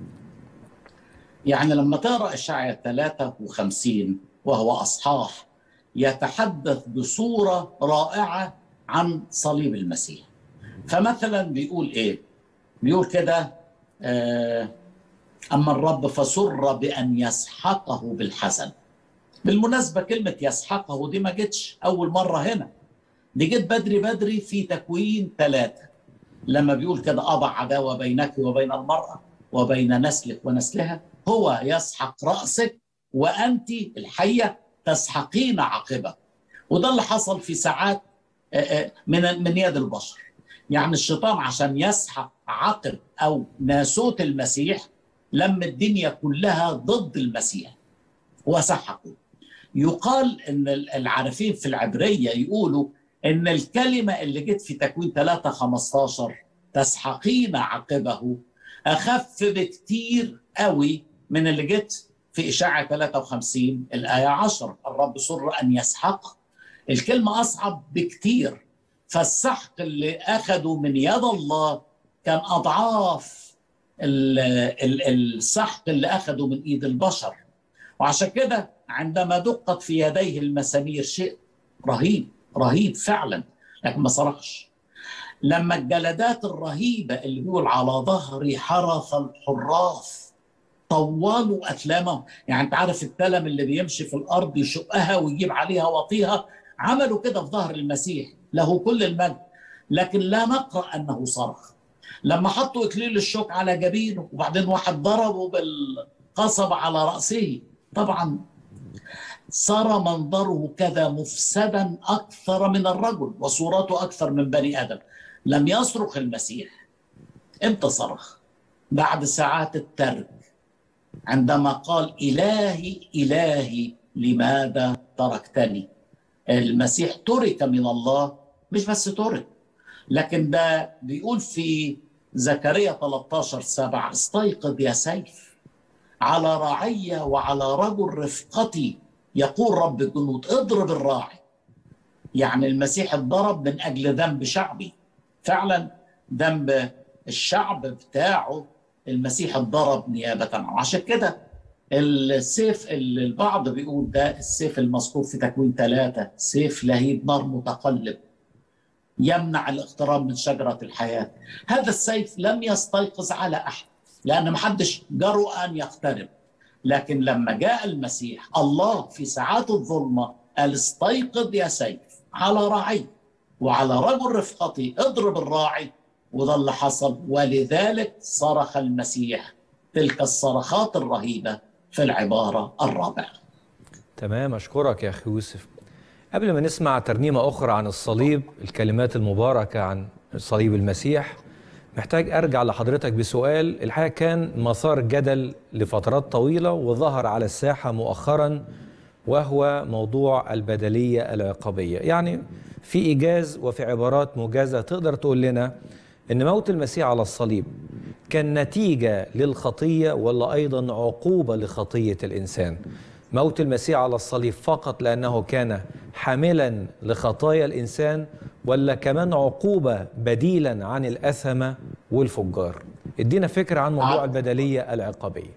يعني لما تقرأ إشعياء ثلاثة وخمسين وهو أصحاح يتحدث بصورة رائعة عن صليب المسيح. فمثلا بيقول إيه؟ بيقول كده آه أما الرب فسر بأن يسحقه بالحسن. بالمناسبة كلمة يسحقه دي ما جتش أول مرة هنا، دي جت بدري بدري في تكوين ثلاثة لما بيقول كده أضع عداوة بينك وبين المرأة وبين نسلك ونسلها، هو يسحق رأسك وأنت الحية تسحقين عقبه. وده اللي حصل في ساعات من من يد البشر. يعني الشيطان عشان يسحق عقب أو ناسوت المسيح لم الدنيا كلها ضد المسيح وسحقوا. يقال ان العارفين في العبريه يقولوا ان الكلمه اللي جت في تكوين ثلاثة خمستاشر تسحقين عقبه اخف بكتير قوي من اللي جت في اشاعه ثلاثة وخمسين الايه عشرة الرب سر ان يسحق. الكلمه اصعب بكتير، فالسحق اللي اخذوا من يد الله كان اضعاف السحق اللي اخذوا من ايد البشر. وعشان كده عندما دقت في يديه المسامير شيء رهيب رهيب فعلا، لكن ما صرخش. لما الجلدات الرهيبة اللي بيقول على ظهري حرث الحراث طولوا أثلامهم، يعني انت عارف التلم اللي بيمشي في الأرض يشقها ويجيب عليها وطيها، عملوا كده في ظهر المسيح له كل المجد، لكن لا نقرأ أنه صرخ. لما حطوا إكليل الشوك على جبينه وبعدين واحد ضربه بالقصب على رأسه، طبعا صار منظره كذا مفسدا أكثر من الرجل وصورته أكثر من بني آدم. لم يصرخ المسيح. امتى صرخ؟ بعد ساعات الترك، عندما قال إلهي إلهي لماذا تركتني. المسيح ترك من الله، مش بس ترك، لكن ده بيقول في زكريا ثلاثة عشر سبعة استيقظ يا سيف على رعية وعلى رجل رفقتي يقول رب الجنود اضرب الراعي. يعني المسيح اتضرب من أجل ذنب شعبي، فعلا ذنب الشعب بتاعه المسيح اتضرب نيابة عنه. عشان كده السيف اللي البعض بيقول ده السيف المذكور في تكوين ثلاثة سيف لهيب نار متقلب يمنع الاقتراب من شجرة الحياة. هذا السيف لم يستيقظ على أحد لأن محدش جرؤ أن يقترب، لكن لما جاء المسيح الله في ساعات الظلمة قال استيقظ يا سيف على راعي وعلى رجل رفقتي اضرب الراعي، وده اللي حصل. ولذلك صرخ المسيح تلك الصرخات الرهيبة في العبارة الرابعة. تمام، أشكرك يا أخي يوسف. قبل ما نسمع ترنيمة أخرى عن الصليب، الكلمات المباركة عن صليب المسيح، محتاج أرجع لحضرتك بسؤال الحقيقة كان مثار جدل لفترات طويلة وظهر على الساحة مؤخرا، وهو موضوع البدلية العقابية. يعني في إيجاز وفي عبارات موجزة تقدر تقول لنا إن موت المسيح على الصليب كان نتيجة للخطية ولا أيضا عقوبة لخطية الإنسان؟ موت المسيح على الصليب فقط لأنه كان حاملا لخطايا الإنسان، ولا كمان عقوبة بديلا عن الأثمة والفجار؟ ادينا فكرة عن موضوع البدلية العقابية.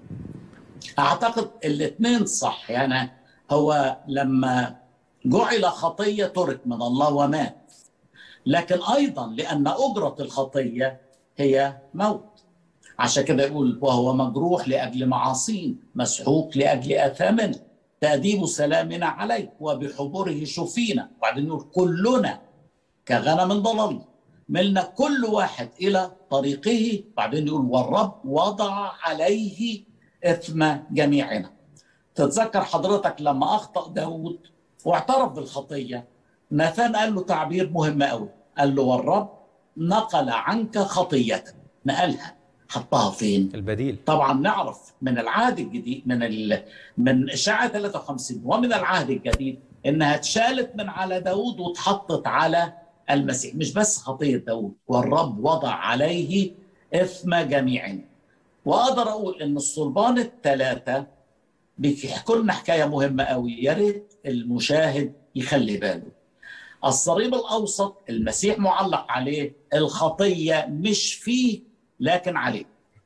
أعتقد الاثنين صح. يعني هو لما جعل خطية ترك من الله ومات، لكن أيضا لأن أجرة الخطية هي موت. عشان كده يقول وهو مجروح لأجل معاصينا مسحوق لأجل آثامنا تأديب سلامنا عليه وبحبره شفينا. وبعدين يقول كلنا كغنم ضللنا ملنا كل واحد إلى طريقه. بعدين يقول والرب وضع عليه إثم جميعنا. تتذكر حضرتك لما أخطأ داود واعترف بالخطية، ناثان قال له تعبير مهم قوي، قال له والرب نقل عنك خطيتك، نقلها حطها فين؟ البديل. طبعا نعرف من العهد الجديد، من ال... من إشاعة ثلاثة وخمسين ومن العهد الجديد انها اتشالت من على داود واتحطت على المسيح. مش بس خطية داود، والرب وضع عليه إثم جميعنا. وأقدر أقول إن الصلبان الثلاثة بيحكوا لنا حكاية مهمة قوي، يا ريت المشاهد يخلي باله. الصليب الأوسط المسيح معلق عليه، الخطية مش فيه لكن عليه.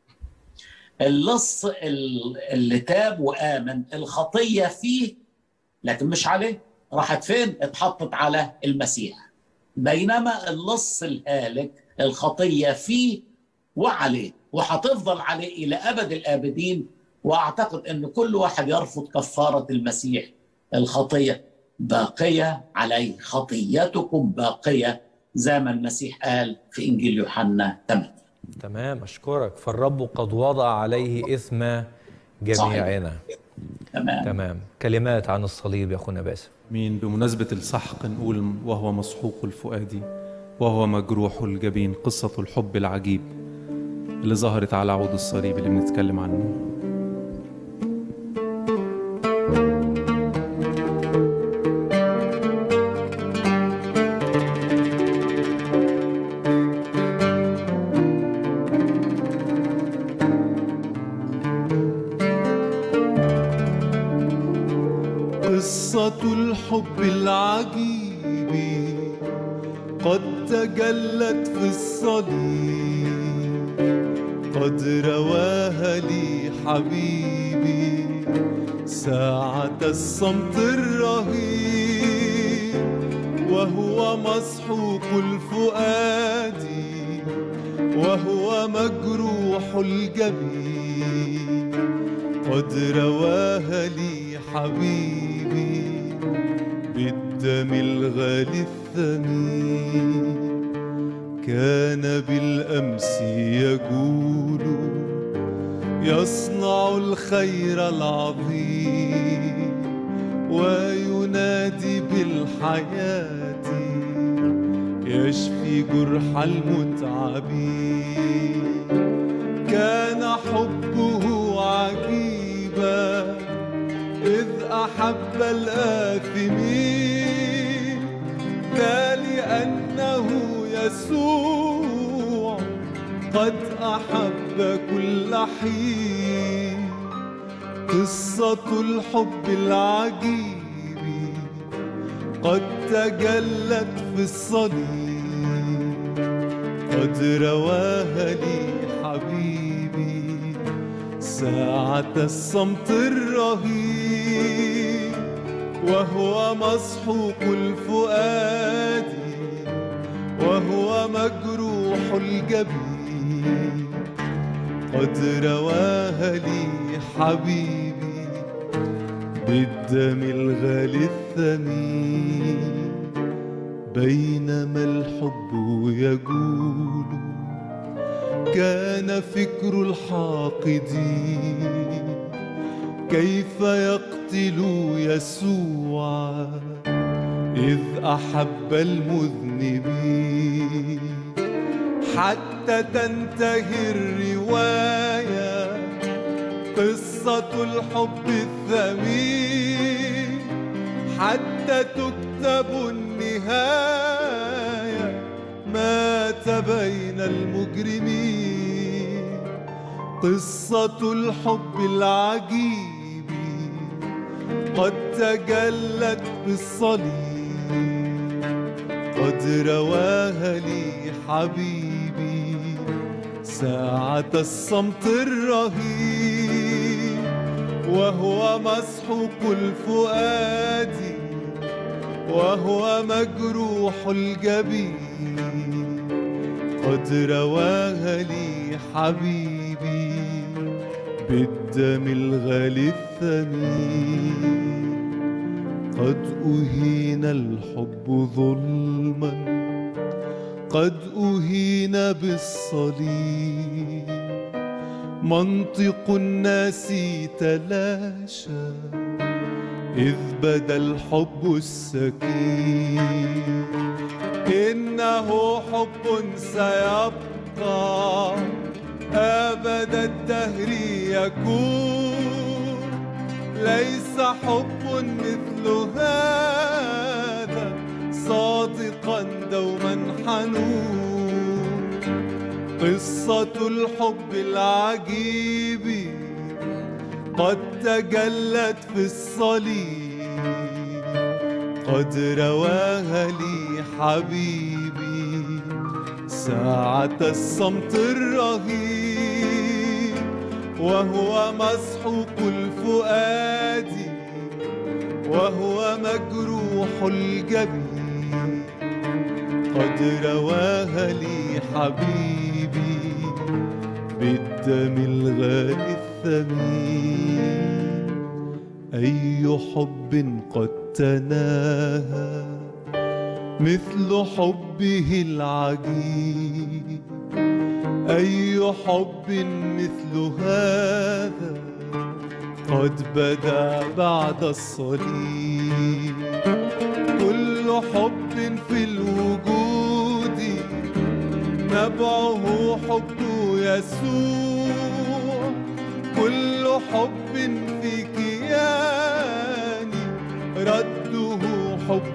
اللص اللي تاب وآمن الخطية فيه لكن مش عليه، راحت فين؟ اتحطت على المسيح. بينما اللص الهالك الخطية فيه وعليه، وهتفضل عليه إلى أبد الآبدين. وأعتقد أن كل واحد يرفض كفارة المسيح الخطية باقية عليه، خطيتكم باقية زي ما المسيح قال في إنجيل يوحنا ثمانية. تمام، أشكرك. فالرب قد وضع عليه إثم جميعنا. تمام. تمام. كلمات عن الصليب يا أخونا باسم. مين بمناسبة السحق نقول وهو مسحوق الفؤاد وهو مجروح الجبين، قصة الحب العجيب اللي ظهرت على عود الصليب اللي بنتكلم عنه. قصة الحب العجيب قد تجلت في الصليب، قد رواها لي حبيبي ساعة الصمت الرهيب، وهو مسحوق الفؤاد وهو مجروح الجبين، قد رواها لي حبيبي بالدم الغالي الثمين. كان بالأمس يجول يصنع الخير العظيم، وينادي بالحياة يشفي جرح المتعبين. كان حبه عجيبا إذ أحب الآثمين، ذا لأنه يسوع قد أحب كل حين. قصة الحب العجيب قد تجلت في الصليب، قد رواها لي حبيبي ساعة الصمت الرهيب، وهو مسحوق الفؤاد وهو مجروح الجبين، قد رواها لي حبيبي بالدم الغالي الثمين. بينما الحب يجول كان فكر الحاقدين كيف يقتل يسوع إذ أحب المذنبين، حتى تنتهي الرواية قصة الحب الثمين، حتى تكتب النهاية مات بين المجرمين. قصة الحب العجيب قد تجلت بالصليب، قد رواها لي حبيبي ساعة الصمت الرهيب، وهو مسحوق الفؤاد وهو مجروح الجبين، قد رواها لي حبيبي بالدم الغالي الثمين. قد أهين الحب ظلما، قد أهين بالصليب، منطق الناس تلاشى إذ بدا الحب السكين. إنه حب سيبقى أبد الدهر يكون، ليس حب مثل هذا صادقا دوما حنون. قصة الحب العجيب قد تجلت في الصليب، قد رواها لي حبيبي ساعة الصمت الرهيب، وهو مسحوق الفؤاد وهو مجروح الجبين. قد رواها لي حبيبي بالدم الغالي الثمين. أي حب قد تناهى مثل حبه العجيب، أي حب مثل هذا قد بدا بعد الصليب. كل حب في الوجود نبعه حب يسوع، كل حب في كياني رده حب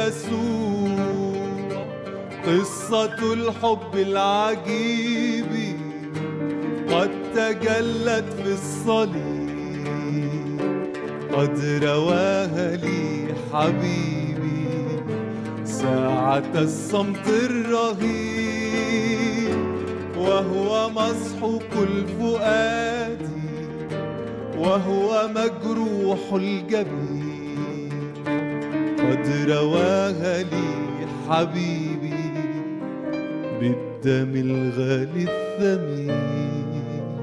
يسوع. قصة الحب العجيب قد تجلت في الصليب، قد رواها لي حبيبي ساعة الصمت الرهيب، وهو مسحوق الفؤاد وهو مجروح الجبين. قد رواها لي حبيبي بالدم الغالي الثمين.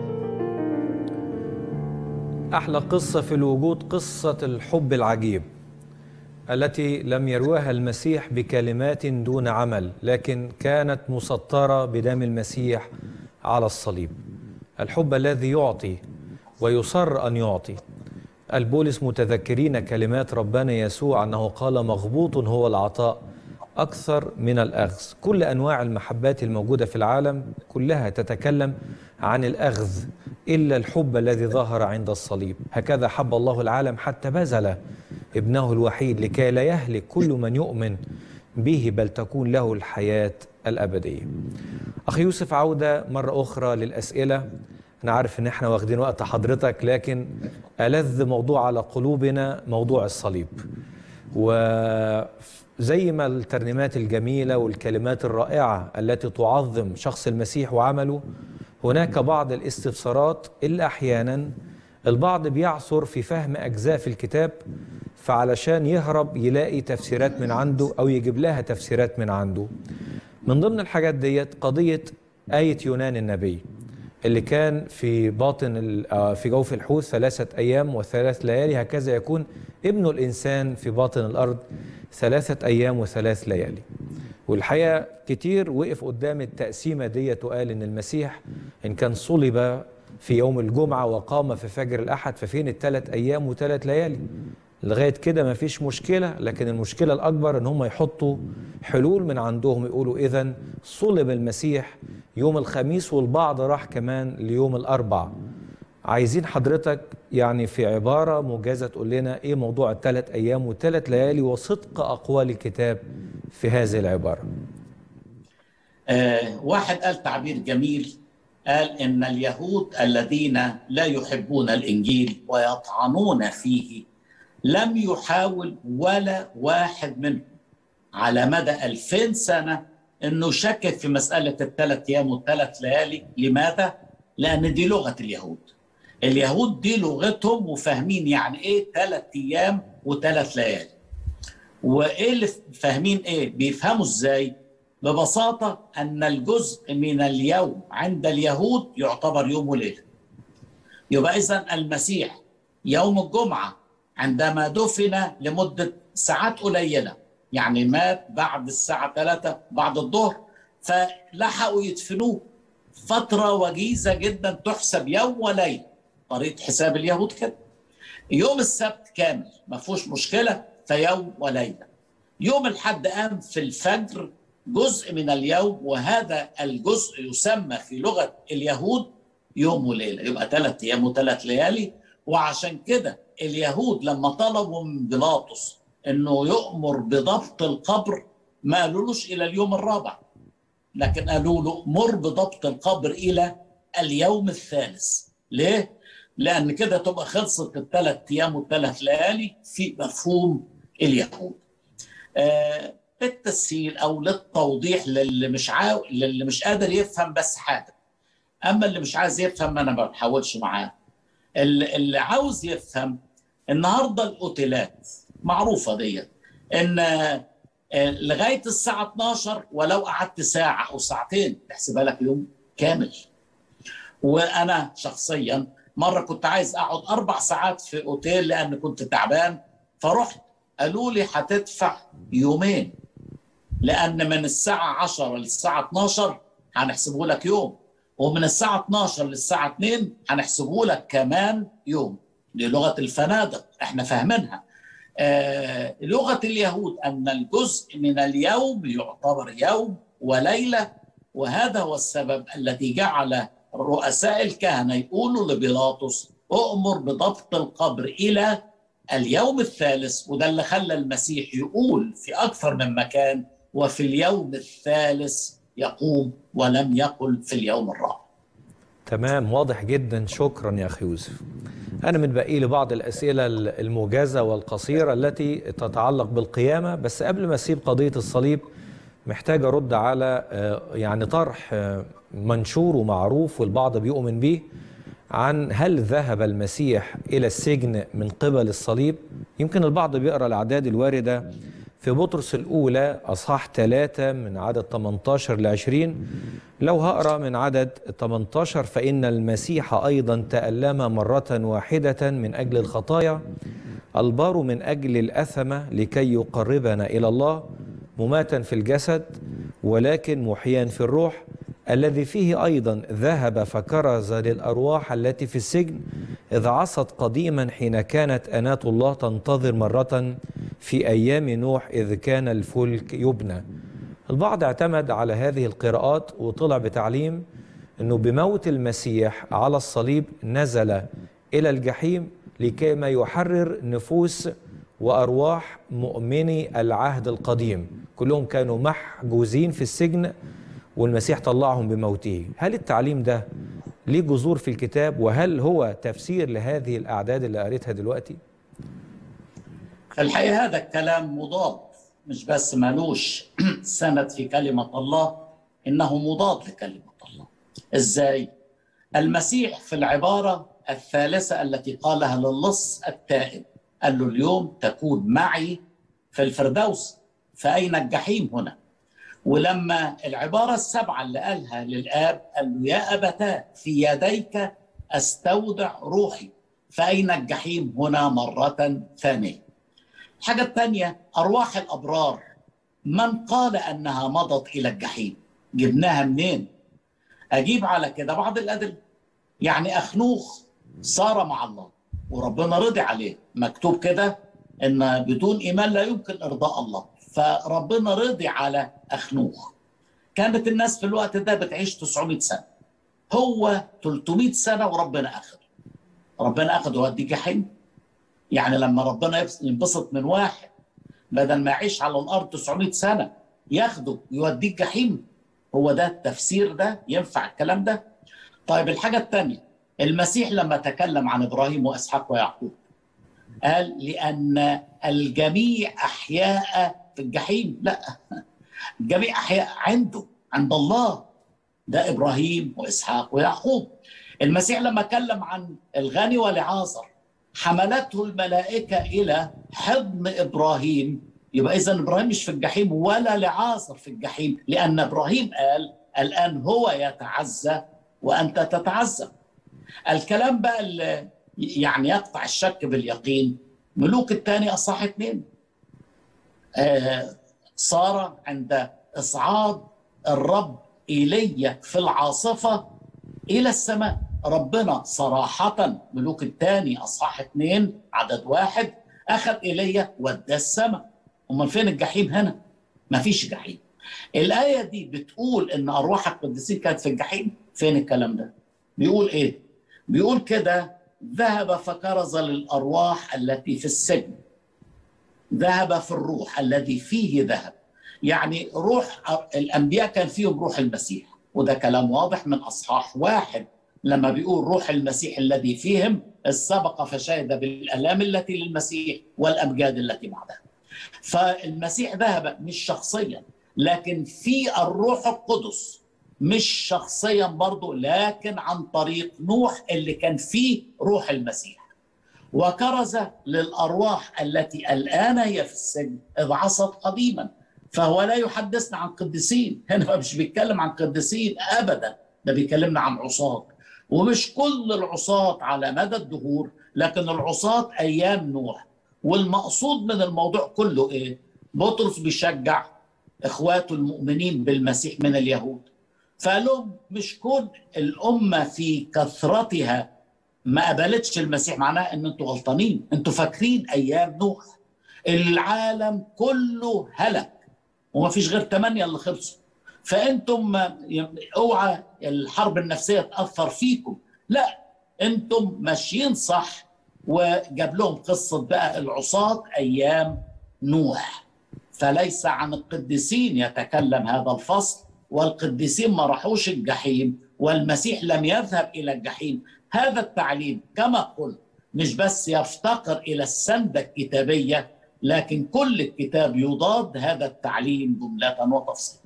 أحلى قصة في الوجود قصة الحب العجيب التي لم يروها المسيح بكلمات دون عمل، لكن كانت مسطرة بدم المسيح على الصليب. الحب الذي يعطي ويصر أن يعطي. البولس متذكرين كلمات ربنا يسوع أنه قال مغبوط هو العطاء أكثر من الأخذ. كل أنواع المحبات الموجودة في العالم كلها تتكلم عن الأخذ إلا الحب الذي ظهر عند الصليب. هكذا حب الله العالم حتى بذل ابنه الوحيد لكي لا يهلك كل من يؤمن به بل تكون له الحياة الأبدية. أخي يوسف، عودة مرة أخرى للأسئلة. أنا عارف إن إحنا واخدين وقت حضرتك، لكن ألذ موضوع على قلوبنا موضوع الصليب. وزي ما الترنيمات الجميلة والكلمات الرائعة التي تعظم شخص المسيح وعمله، هناك بعض الاستفسارات اللي أحيانا البعض بيعثر في فهم أجزاء في الكتاب، فعلشان يهرب يلاقي تفسيرات من عنده أو يجيب لها تفسيرات من عنده. من ضمن الحاجات ديت قضية آية يونان النبي اللي كان في باطن في جوف الحوت ثلاثة أيام وثلاث ليالي، هكذا يكون ابن الإنسان في باطن الأرض ثلاثة أيام وثلاث ليالي. والحقيقة كتير وقف قدام التقسيمة ديت وقال إن المسيح إن كان صلب في يوم الجمعة وقام في فجر الأحد، ففين الثلاث أيام وثلاث ليالي؟ لغاية كده ما فيش مشكلة، لكن المشكلة الأكبر إن هم يحطوا حلول من عندهم، يقولوا إذن صلب المسيح يوم الخميس والبعض راح كمان ليوم الأربع. عايزين حضرتك يعني في عبارة موجزة تقول لنا إيه موضوع الثلاث أيام والثلاث ليالي وصدق أقوال الكتاب في هذه العبارة. آه واحد قال تعبير جميل، قال إن اليهود الذين لا يحبون الإنجيل ويطعنون فيه لم يحاول ولا واحد منهم على مدى ألفين سنة أنه شكك في مسألة الثلاث أيام والثلاث ليالي. لماذا؟ لأن دي لغة اليهود. اليهود دي لغتهم وفاهمين يعني إيه ثلاث أيام وثلاث ليالي. وإيه اللي فاهمين إيه؟ بيفهموا إزاي؟ ببساطة أن الجزء من اليوم عند اليهود يعتبر يوم وليلة. يبقى إذن المسيح يوم الجمعة عندما دفن لمدة ساعات قليلة، يعني مات بعد الساعة ثلاثة بعد الظهر، فلحقوا يدفنوه فترة وجيزة جدا تحسب يوم وليلة، طريقة حساب اليهود كده. يوم السبت كامل ما فيهوش مشكلة، فيوم وليلة. يوم الحد قام في الفجر جزء من اليوم، وهذا الجزء يسمى في لغة اليهود يوم وليلة، يبقى ثلاث أيام وثلاث ليالي. وعشان كده اليهود لما طلبوا من بيلاطس أنه يؤمر بضبط القبر ما قالولوش إلى اليوم الرابع، لكن قالوا له مر بضبط القبر إلى اليوم الثالث. ليه؟ لأن كده تبقى خلصت الثلاث أيام والثلاث ليالي في مفهوم اليهود. آه للتسهيل أو للتوضيح للي مش عاو... للي مش قادر يفهم بس حاجة، أما اللي مش عايز يفهم أنا ما بحاولش معاه. اللي, اللي عاوز يفهم النهاردة الأوتيلات معروفة دي إن آه لغاية الساعة اتناشر ولو قعدت ساعة أو ساعتين تحسبها لك يوم كامل. وأنا شخصيا مرة كنت عايز أقعد أربع ساعات في أوتيل لأن كنت تعبان، فرحت قالوا لي هتدفع يومين، لأن من الساعة عشرة للساعة اتناشر هنحسبه لك يوم، ومن الساعة اتناشر للساعة اتنين هنحسبه لك كمان يوم. دي لغة الفنادق احنا فاهمينها. آه لغة اليهود أن الجزء من اليوم يعتبر يوم وليلة، وهذا هو السبب الذي جعل رؤساء الكهنة يقولوا لبيلاطس أؤمر بضبط القبر إلى اليوم الثالث. وده اللي خلى المسيح يقول في أكثر من مكان وفي اليوم الثالث يقوم، ولم يقل في اليوم الرابع. تمام، واضح جدا، شكرا يا أخي يوسف. أنا متبقي لي بعض الأسئلة الموجزة والقصيرة التي تتعلق بالقيامة، بس قبل ما أسيب قضية الصليب محتاج أرد على يعني طرح منشور ومعروف والبعض بيؤمن به عن هل ذهب المسيح إلى السجن من قبل الصليب. يمكن البعض بيقرأ الأعداد الواردة في بطرس الأولى أصحاح ثلاثة من عدد ثمانية عشر ل عشرين. لو هقرأ من عدد ثمانية عشر: فإن المسيح أيضا تألم مرة واحدة من أجل الخطايا، البار من أجل الأثمة، لكي يقربنا إلى الله، مماتا في الجسد ولكن محيا في الروح، الذي فيه أيضا ذهب فكرز للأرواح التي في السجن، إذ عصت قديما حين كانت أناة الله تنتظر مرة في أيام نوح إذ كان الفلك يبنى. البعض اعتمد على هذه القراءات وطلع بتعليم أنه بموت المسيح على الصليب نزل إلى الجحيم لكي ما يحرر نفوس وأرواح مؤمني العهد القديم، كلهم كانوا محجوزين في السجن والمسيح طلعهم بموته. هل التعليم ده ليه جذور في الكتاب، وهل هو تفسير لهذه الأعداد اللي قريتها دلوقتي؟ الحقيقة هذا الكلام مضاد، مش بس مالوش سند في كلمة الله، إنه مضاد لكلمة الله. إزاي؟ المسيح في العبارة الثالثة التي قالها للص التائب قال له اليوم تكون معي في الفردوس، فأين الجحيم هنا؟ ولما العبارة السبعة اللي قالها للآب قال له يا أبتاه في يديك أستودع روحي، فأين الجحيم هنا مرة ثانية. الحاجة الثانية أرواح الأبرار، من قال أنها مضت إلى الجحيم؟ جبناها منين؟ أجيب على كده بعض الأدلة. يعني أخنوخ صار مع الله وربنا رضي عليه، مكتوب كده إن بدون إيمان لا يمكن إرضاء الله، فربنا رضي على أخنوخ. كانت الناس في الوقت ده بتعيش تسعمائة سنة، هو ثلاثمائة سنة وربنا أخذ ربنا أخذ وودي جحيم. يعني لما ربنا ينبسط من واحد بدل ما يعيش على الأرض تسعمائة سنة ياخده يوديه جحيم، هو ده التفسير؟ ده ينفع الكلام ده؟ طيب الحاجة الثانية، المسيح لما تكلم عن إبراهيم وإسحاق ويعقوب قال لأن الجميع أحياء في الجحيم. لا، الجميع أحياء عنده، عند الله، ده إبراهيم وإسحاق ويعقوب. المسيح لما كلم عن الغني ولعازر حملته الملائكة إلى حضن إبراهيم، يبقى إذا إبراهيم مش في الجحيم ولا لعازر في الجحيم، لأن إبراهيم قال الآن هو يتعزى وأنت تتعزى. الكلام بقى اللي يعني يقطع الشك باليقين ملوك الثاني أصحاح اثنين، آه صار عند إصعاد الرب إيليا في العاصفة إلى السماء، ربنا صراحة ملوك الثاني أصحاح اثنين عدد واحد أخذ إيليا ودى السماء. أمال فين الجحيم هنا؟ ما فيش جحيم. الآية دي بتقول إن أرواح القديسين كانت في الجحيم، فين الكلام ده؟ بيقول ايه؟ بيقول كده: ذهب فكرز للأرواح التي في السجن، ذهب في الروح الذي فيه ذهب. يعني روح الأنبياء كان فيهم روح المسيح، وده كلام واضح من أصحاح واحد لما بيقول روح المسيح الذي فيهم السبق فشهد بالآلام التي للمسيح والأمجاد التي بعدها. فالمسيح ذهب مش شخصيا، لكن في الروح القدس، مش شخصيا برضو، لكن عن طريق نوح اللي كان فيه روح المسيح. وكرز للأرواح التي الآن هي في السجن إذ عصت قديما. فهو لا يحدثنا عن قديسين، هنا مش بيتكلم عن قديسين أبدا، ده بيكلمنا عن عصاة، ومش كل العصاة على مدى الدهور، لكن العصاة أيام نوح. والمقصود من الموضوع كله إيه؟ بطرس بيشجع إخواته المؤمنين بالمسيح من اليهود، فقال لهم مش كون الأمة في كثرتها ما قبلتش المسيح معناه ان انتوا غلطانين، انتوا فاكرين ايام نوح العالم كله هلك وما فيش غير ثمانية اللي خلصوا، فانتم اوعى الحرب النفسية تأثر فيكم، لا انتم ماشيين صح. وجاب لهم قصة بقى العصاة ايام نوح. فليس عن القديسين يتكلم هذا الفصل، والقديسين ما راحوش الجحيم، والمسيح لم يذهب إلى الجحيم. هذا التعليم كما قلت مش بس يفتقر إلى السندة الكتابية، لكن كل الكتاب يضاد هذا التعليم جملة وتفصيل.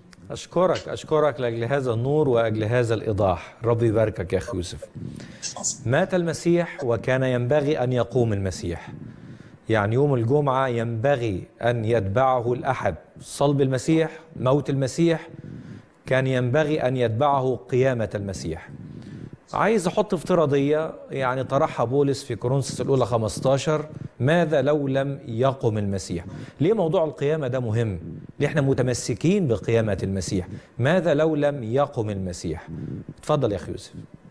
أشكرك أشكرك لأجل هذا النور وأجل هذا الإيضاح. ربي يباركك يا أخي يوسف. مات المسيح وكان ينبغي أن يقوم المسيح، يعني يوم الجمعة ينبغي أن يتبعه الأحد. صلب المسيح، موت المسيح، كان ينبغي أن يتبعه قيامة المسيح. عايز أحط افتراضية يعني طرحها بولس في كورنثوس الأولى خمسة عشر: ماذا لو لم يقم المسيح؟ ليه موضوع القيامة ده مهم؟ ليه احنا متمسكين بقيامة المسيح؟ ماذا لو لم يقم المسيح؟ اتفضل يا أخي يوسف.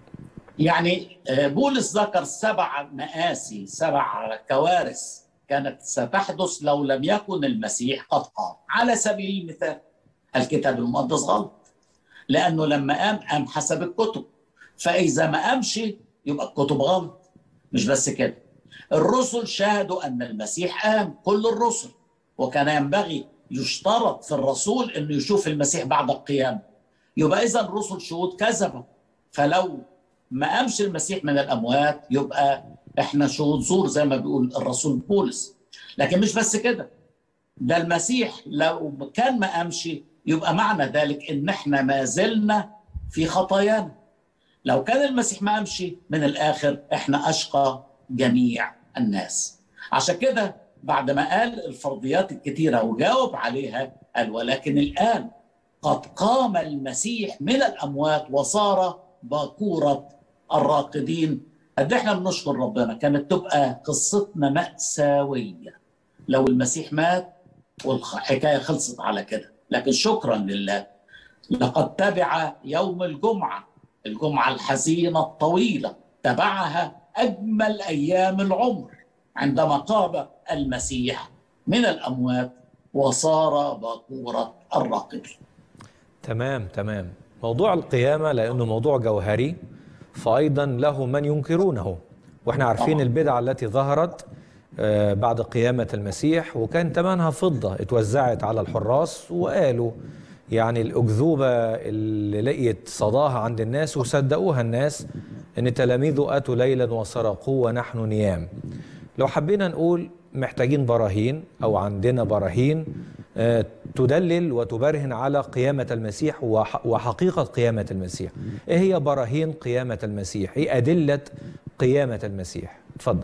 يعني بولس ذكر سبع مآسي، سبع كوارث كانت ستحدث لو لم يكن المسيح قد قام. على سبيل المثال الكتاب المقدس غلط، لأنه لما قام قام حسب الكتب، فإذا ما قامش يبقى الكتب غلط. مش بس كده، الرسل شاهدوا أن المسيح قام، كل الرسل، وكان ينبغي يشترط في الرسول أنه يشوف المسيح بعد القيامة، يبقى إذا الرسل شهود كذبة. فلو ما قامش المسيح من الأموات يبقى إحنا شهود زور زي ما بيقول الرسول بولس. لكن مش بس كده، ده المسيح لو كان ما قامش يبقى معنى ذلك إن إحنا ما زلنا في خطايانا. لو كان المسيح ما قامش من الآخر إحنا أشقى جميع الناس. عشان كده بعد ما قال الفرضيات الكتيرة وجاوب عليها قال: ولكن الآن قد قام المسيح من الأموات وصار باكورة الراقدين. قد احنا بنشكر ربنا، كانت تبقى قصتنا مأساوية لو المسيح مات والحكاية خلصت على كده، لكن شكرا لله لقد تبع يوم الجمعة، الجمعة الحزينة الطويلة، تبعها أجمل أيام العمر عندما قام المسيح من الأموات وصار باكورة الراقدين. تمام تمام. موضوع القيامة لأنه موضوع جوهري، فأيضا له من ينكرونه، وإحنا عارفين البدعة التي ظهرت بعد قيامة المسيح وكان ثمنها فضة اتوزعت على الحراس، وقالوا يعني الأكذوبة اللي لقيت صداها عند الناس وصدقوها الناس إن تلاميذه أتوا ليلا وسرقوا ونحن نيام. لو حبينا نقول محتاجين براهين أو عندنا براهين تدلل وتبرهن على قيامة المسيح وحقيقة قيامة المسيح، إيه هي براهين قيامة المسيح؟ إيه أدلة قيامة المسيح؟ تفضل.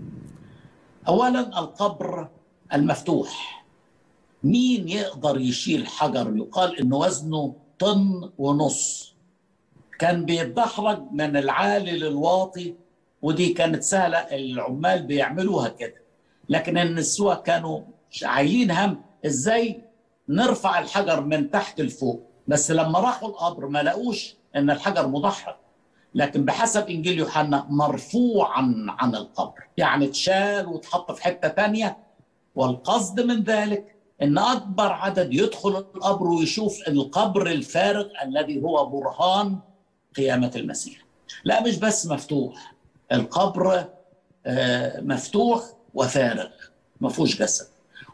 أولا القبر المفتوح، مين يقدر يشيل حجر يقال إنه وزنه طن ونص؟ كان بيتدحرج من العالي للواطي، ودي كانت سهلة، العمال بيعملوها كده، لكن النسوة كانوا عايلين هم ازاي نرفع الحجر من تحت لفوق. بس لما راحوا القبر ما لقوش ان الحجر مدحرج، لكن بحسب انجيل يوحنا مرفوعا عن القبر، يعني اتشال واتحط في حته ثانيه. والقصد من ذلك ان اكبر عدد يدخل القبر ويشوف القبر الفارغ الذي هو برهان قيامه المسيح. لا مش بس مفتوح، القبر مفتوح وفارغ ما فيهوش جسد،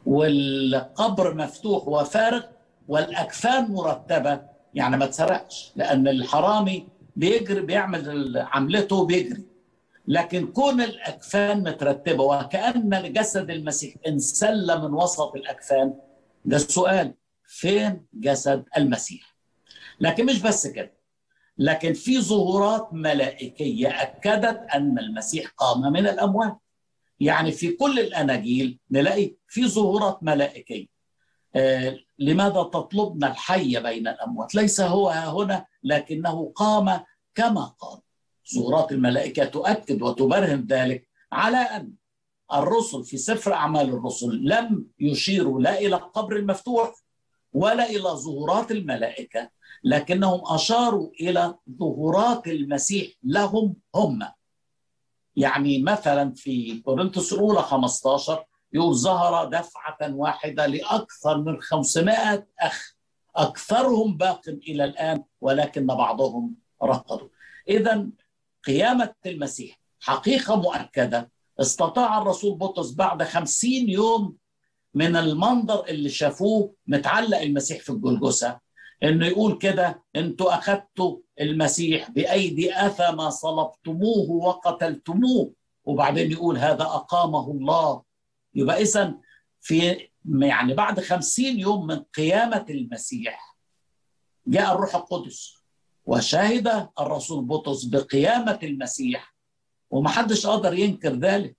والقبر مفتوح وفارغ والأكفان مرتبة، يعني ما تسرقش، لأن الحرامي بيجري بيعمل عملته بيجري، لكن كون الأكفان مترتبة وكأن جسد المسيح انسل من وسط الأكفان، ده السؤال فين جسد المسيح؟ لكن مش بس كده، لكن في ظهورات ملائكية أكدت أن المسيح قام من الأموات. يعني في كل الأناجيل نلاقي في ظهورات ملائكية. آه لماذا تطلبنا الحي بين الأموات؟ ليس هو ها هنا لكنه قام كما قام. ظهورات الملائكة تؤكد وتبرهن ذلك، على أن الرسل في سفر أعمال الرسل لم يشيروا لا إلى القبر المفتوح ولا إلى ظهورات الملائكة، لكنهم أشاروا إلى ظهورات المسيح لهم هم. يعني مثلا في كورنثوس الأولى خمسة عشر يقول ظهر دفعة واحدة لأكثر من خمسمائة أخ أكثرهم باق إلى الآن ولكن بعضهم رقدوا. إذن قيامة المسيح حقيقة مؤكدة. استطاع الرسول بطرس بعد خمسين يوم من المنظر اللي شافوه متعلق المسيح في الجلجثة انه يقول كده: انتوا اخذتوا المسيح بايدي اثمه صلبتموه وقتلتموه، وبعدين يقول هذا اقامه الله. يبقى اذا في يعني بعد خمسين يوم من قيامه المسيح جاء الروح القدس وشهد الرسول بطرس بقيامه المسيح، ومحدش قادر ينكر ذلك.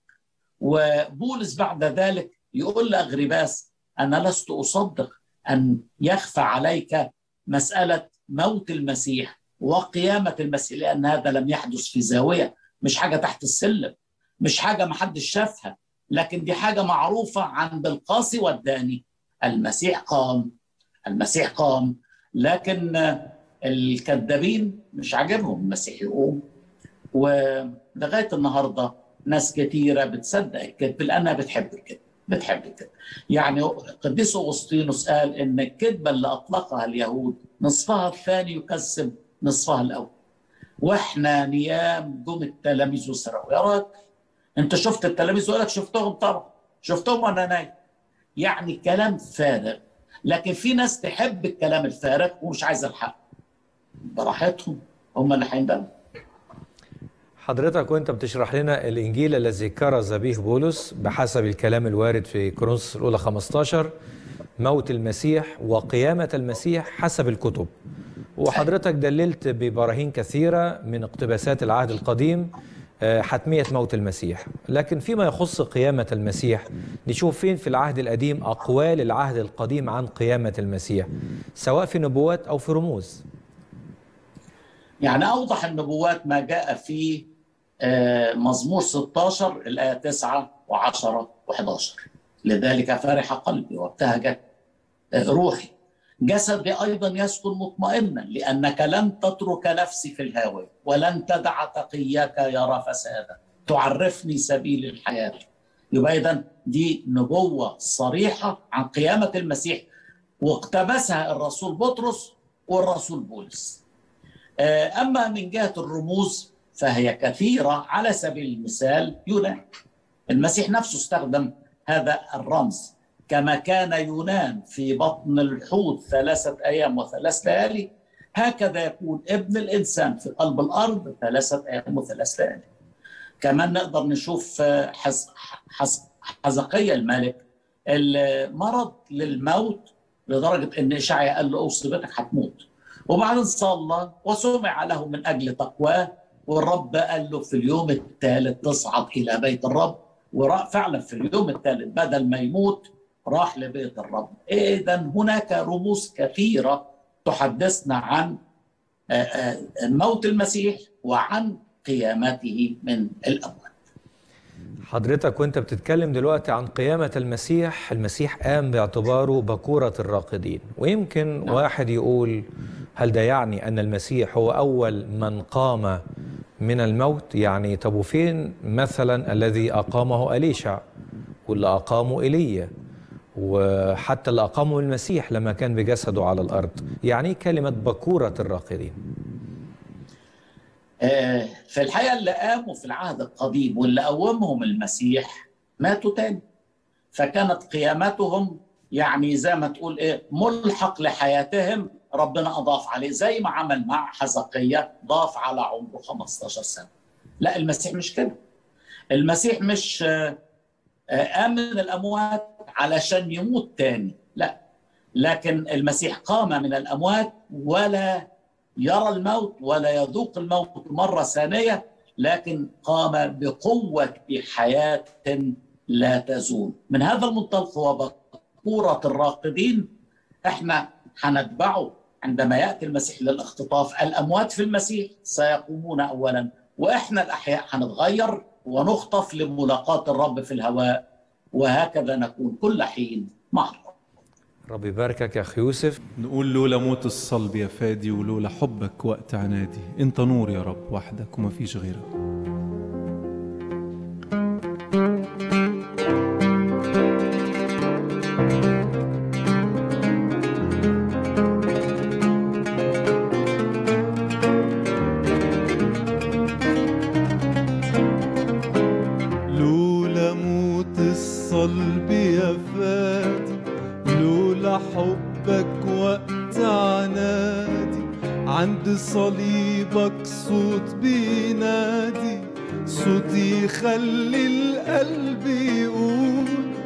وبولس بعد ذلك يقول لأغرباس: أنا لست أصدق أن يخفى عليك مسألة موت المسيح وقيامة المسيح، لأن هذا لم يحدث في زاوية، مش حاجة تحت السلم، مش حاجة محدش شافها، لكن دي حاجة معروفة عند القاصي والداني. المسيح قام، المسيح قام، لكن الكذابين مش عاجبهم المسيح يقوم. ولغاية النهاردة ناس كثيرة بتصدق الكذب لأنها بتحب الكذب، بتحب الكذب. يعني قديس أغسطينوس قال إن الكذبة اللي أطلقها اليهود نصفها الثاني يكذب نصفها الأول. وإحنا نيام جم التلاميذ وسرقوا. يا راجل أنت شفت التلاميذ؟ يقول لك شفتهم طبعا، شفتهم وأنا نايم. يعني كلام فارغ، لكن في ناس تحب الكلام الفارغ ومش عايزة الحق، براحتهم، هم اللي هيندموا. حضرتك وانت بتشرح لنا الانجيل الذي كرز به بولس بحسب الكلام الوارد في كورنثوس الاولى خمسة عشر، موت المسيح وقيامه المسيح حسب الكتب، وحضرتك دللت ببراهين كثيره من اقتباسات العهد القديم حتميه موت المسيح. لكن فيما يخص قيامه المسيح نشوف فين في العهد القديم اقوال العهد القديم عن قيامه المسيح، سواء في نبوات او في رموز. يعني اوضح النبوات ما جاء في مزمور ستة عشر الآية تسعة وعشرة وإحدى عشر: لذلك فرح قلبي وابتهجت روحي، جسدي أيضا يسكن مطمئنا، لأنك لن تترك نفسي في الهاوية ولن تدع تقياك يرى فسادا، تعرفني سبيل الحياة. يبقى إذن دي نبوة صريحة عن قيامة المسيح، واقتبسها الرسول بطرس والرسول بولس. أما من جهة الرموز فهي كثيرة. على سبيل المثال يونان، المسيح نفسه استخدم هذا الرمز: كما كان يونان في بطن الحوت ثلاثة أيام وثلاث ليالي، هكذا يكون ابن الإنسان في قلب الأرض ثلاثة أيام وثلاث ليالي. كمان نقدر نشوف حزقيا الملك المرض للموت، لدرجة أن إشعياء قال له أوصبتك هتموت، وبعدين صلى وسمع له من أجل تقواه، والرب قال له في اليوم الثالث تصعد إلى بيت الرب، وفعلا في اليوم الثالث بدل ما يموت راح لبيت الرب. إذن هناك رموز كثيرة تحدثنا عن موت المسيح وعن قيامته من الأموات. حضرتك وانت بتتكلم دلوقتي عن قيامة المسيح، المسيح قام باعتباره بكورة الراقدين، ويمكن نعم. واحد يقول هل ده يعني أن المسيح هو أول من قام من الموت؟ يعني طب وفين مثلا الذي أقامه أليشع واللي أقامه إيليا وحتى اللي أقامه المسيح لما كان بجسده على الأرض؟ يعني كلمة بكورة الراقدين. في الحقيقة اللي قاموا في العهد القديم واللي قومهم المسيح ماتوا تاني، فكانت قيامتهم يعني زي ما تقول ايه ملحق لحياتهم، ربنا اضاف عليه زي ما عمل مع حزقية ضاف على عمره خمستاشر سنة. لا المسيح مش كده، المسيح مش قام من الاموات علشان يموت تاني، لا، لكن المسيح قام من الاموات ولا يرى الموت ولا يذوق الموت مرة ثانية، لكن قام بقوة حياة لا تزول. من هذا المنطلق وبكورة الراقدين احنا هنتبعه عندما يأتي المسيح للاختطاف. الأموات في المسيح سيقومون أولا، وإحنا الأحياء هنتغير ونخطف لملاقاة الرب في الهواء، وهكذا نكون كل حين مع الرب. رب يباركك يا أخي يوسف. نقول لولا موت الصلب يا فادي، ولولا حبك وقت عنادي، انت نور يا رب وحدك ومفيش غيرك. لولا موت الصلب يا فادي، لولا حبك وقت عنادي، عند صليبك صوت بينادي، صوت يخلي القلب يقول.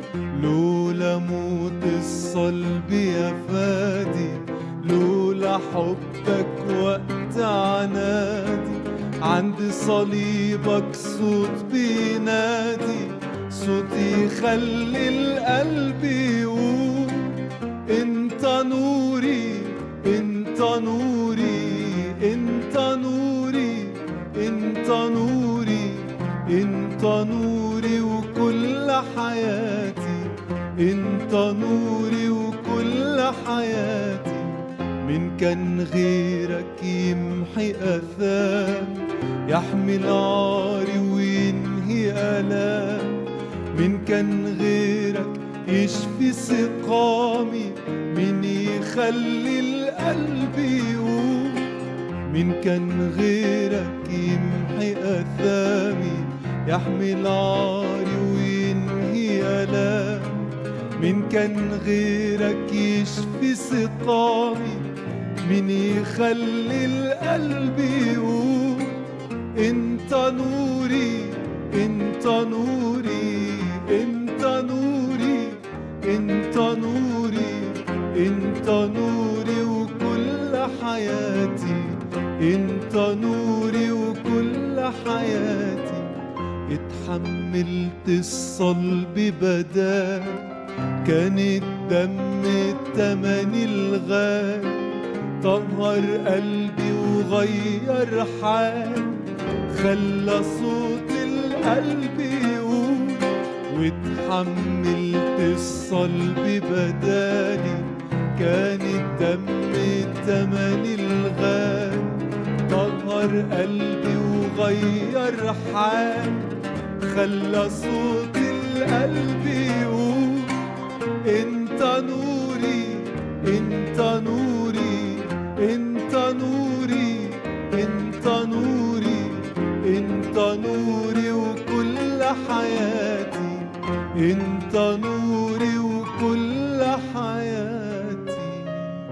لولا موت الصلب يا فادي، لولا حبك وقت عنادي، عند صليبك صوت بينادي، صوت يخلي القلب يقول. انت نوري انت نوري انت نوري انت نوري انت نوري وكل حياتي، انت نوري وكل حياتي. من كان غيرك يمحي اثام، يحمل عاري وينهي آلام. من كان غيرك يشفي سقامي، من يخلي القلب يقول. من كان غيرك يمحي آثامي، يحمل عاري وينهي آلام. من كان غيرك يشفي سقامي، من يخلي القلب يقول. انت نوري انت نوري انت نوري انت نوري انت نوري وكل حياتي، انت نوري وكل حياتي. اتحملت الصلب بدال، كان الدم التمن الغالي، طهر قلبي وغير حالي، خلى صوت القلب يقول. واتحملت الصلب بدالي، كان الدم التمن الغالي، طهر قلبي وغير حالي، خلى صوت القلب يقول. انت نوري انت نوري انت نوري انت نوري انت نوري وكل حياتي، انت نوري وكل حياتي.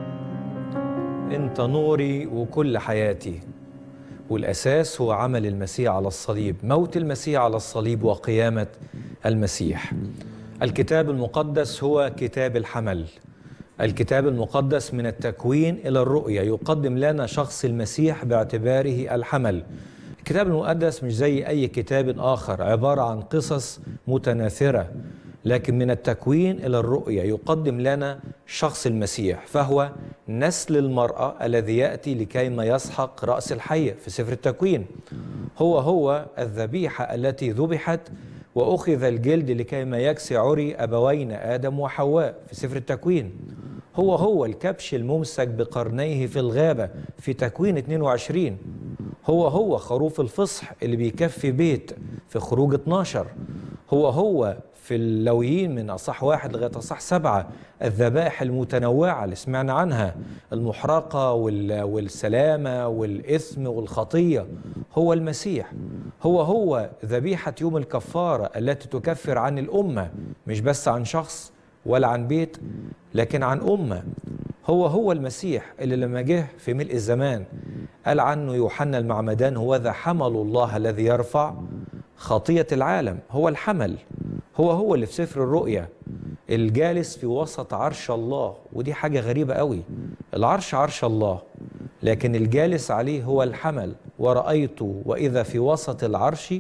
انت نوري وكل حياتي. والأساس هو عمل المسيح على الصليب، موت المسيح على الصليب وقيامة المسيح. الكتاب المقدس هو كتاب الحمل. الكتاب المقدس من التكوين إلى الرؤية يقدم لنا شخص المسيح باعتباره الحمل. الكتاب المقدس مش زي أي كتاب آخر عبارة عن قصص متناثرة، لكن من التكوين إلى الرؤية يقدم لنا شخص المسيح، فهو نسل المرأة الذي يأتي لكيما يسحق رأس الحية في سفر التكوين. هو هو الذبيحة التي ذبحت وأخذ الجلد لكيما يكسي عري أبوين آدم وحواء في سفر التكوين. هو هو الكبش الممسك بقرنيه في الغابة في تكوين اثنين وعشرين. هو هو خروف الفصح اللي بيكفي بيت في خروج اتناشر. هو هو في اللويين من أصح واحد لغاية أصح سبعة الذبائح المتنوعة اللي سمعنا عنها، المحرقة والسلامة والإثم والخطية. هو المسيح، هو هو ذبيحة يوم الكفارة التي تكفر عن الأمة، مش بس عن شخص ولا عن بيت، لكن عن أمة. هو هو المسيح اللي لما جه في ملء الزمان قال عنه يوحنا المعمدان: هو ذا حمل الله الذي يرفع خطية العالم. هو الحمل، هو هو اللي في سفر الرؤيا الجالس في وسط عرش الله. ودي حاجة غريبة قوي، العرش عرش الله لكن الجالس عليه هو الحمل. ورأيت وإذا في وسط العرش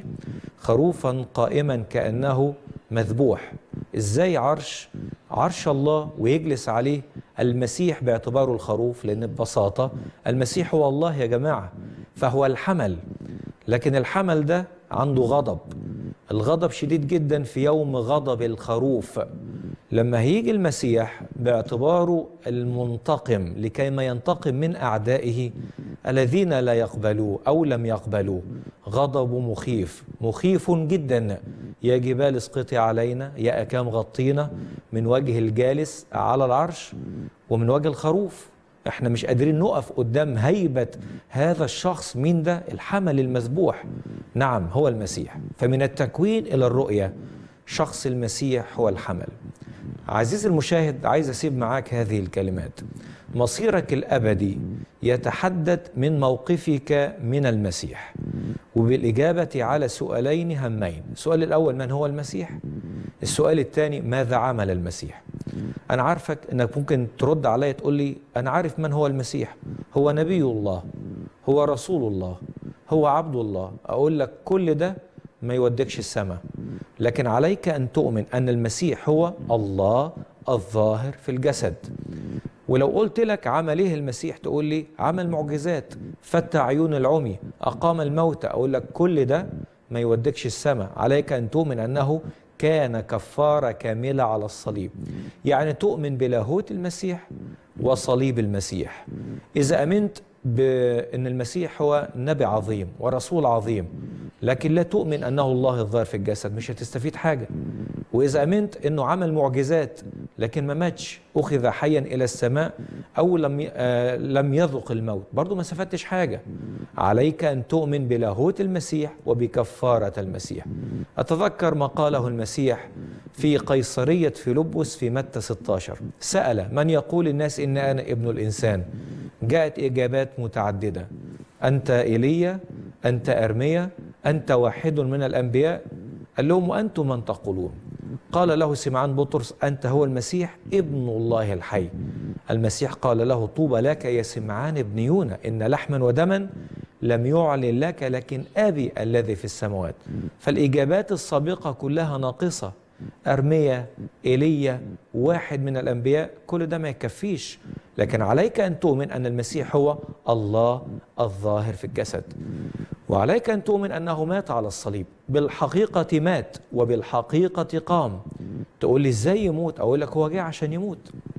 خروفا قائما كأنه مذبوح. إزاي عرش عرش الله ويجلس عليه المسيح باعتباره الخروف؟ لأن ببساطة المسيح هو الله يا جماعة، فهو الحمل. لكن الحمل ده عنده غضب، الغضب شديد جدا في يوم غضب الخروف. لما هيجي المسيح باعتباره المنتقم لكي ما ينتقم من أعدائه الذين لا يقبلوه أو لم يقبلوه، غضب مخيف مخيف جدا. يا جبال اسقطي علينا، يا أكام غطينا، من وجه الجالس على العرش ومن وجه الخروف. احنا مش قادرين نقف قدام هيبة هذا الشخص. مين ده؟ الحمل المذبوح. نعم هو المسيح. فمن التكوين إلى الرؤية شخص المسيح هو الحمل. عزيزي المشاهد، عايز أسيب معاك هذه الكلمات: مصيرك الأبدي يتحدد من موقفك من المسيح، وبالإجابة على سؤالين هامين. السؤال الأول: من هو المسيح؟ السؤال الثاني: ماذا عمل المسيح؟ أنا عارفك أنك ممكن ترد علي تقول لي: أنا عارف من هو المسيح، هو نبي الله، هو رسول الله، هو عبد الله. أقول لك كل ده ما يودكش السماء، لكن عليك أن تؤمن أن المسيح هو الله الظاهر في الجسد. ولو قلت لك عمل ايه المسيح تقول لي: عمل معجزات، فتح عيون العمي، أقام الموتى. أقول لك كل ده ما يودكش السماء، عليك أن تؤمن أنه كان كفارة كاملة على الصليب. يعني تؤمن بلاهوت المسيح وصليب المسيح. إذا أمنت بأن المسيح هو نبي عظيم ورسول عظيم لكن لا تؤمن أنه الله الظاهر في الجسد، مش هتستفيد حاجة. وإذا أمنت أنه عمل معجزات لكن ما ماتش، أخذ حيا إلى السماء أو لم آه لم يذق الموت، برضو ما استفدتش حاجة. عليك أن تؤمن بلاهوت المسيح وبكفارة المسيح. أتذكر ما قاله المسيح في قيصرية فيلبس في متى ستة عشر، سأل: من يقول الناس إن أنا ابن الإنسان؟ جاءت إجابات متعددة: أنت إيليا، أنت أرميا، أنت واحد من الأنبياء. قال لهم: وأنتم من تقولون؟ قال له سمعان بطرس: أنت هو المسيح ابن الله الحي. المسيح قال له: طوبى لك يا سمعان ابن يونا، إن لحما ودما لم يعلن لك لكن أبي الذي في السماوات. فالإجابات السابقة كلها ناقصة. أرميا، إيليا، واحد من الأنبياء، كل ده ما يكفيش. لكن عليك أن تؤمن أن المسيح هو الله الظاهر في الجسد، وعليك أن تؤمن أنه مات على الصليب. بالحقيقة مات وبالحقيقة قام. تقول لي إزاي يموت؟ أقول لك هو جاي عشان يموت.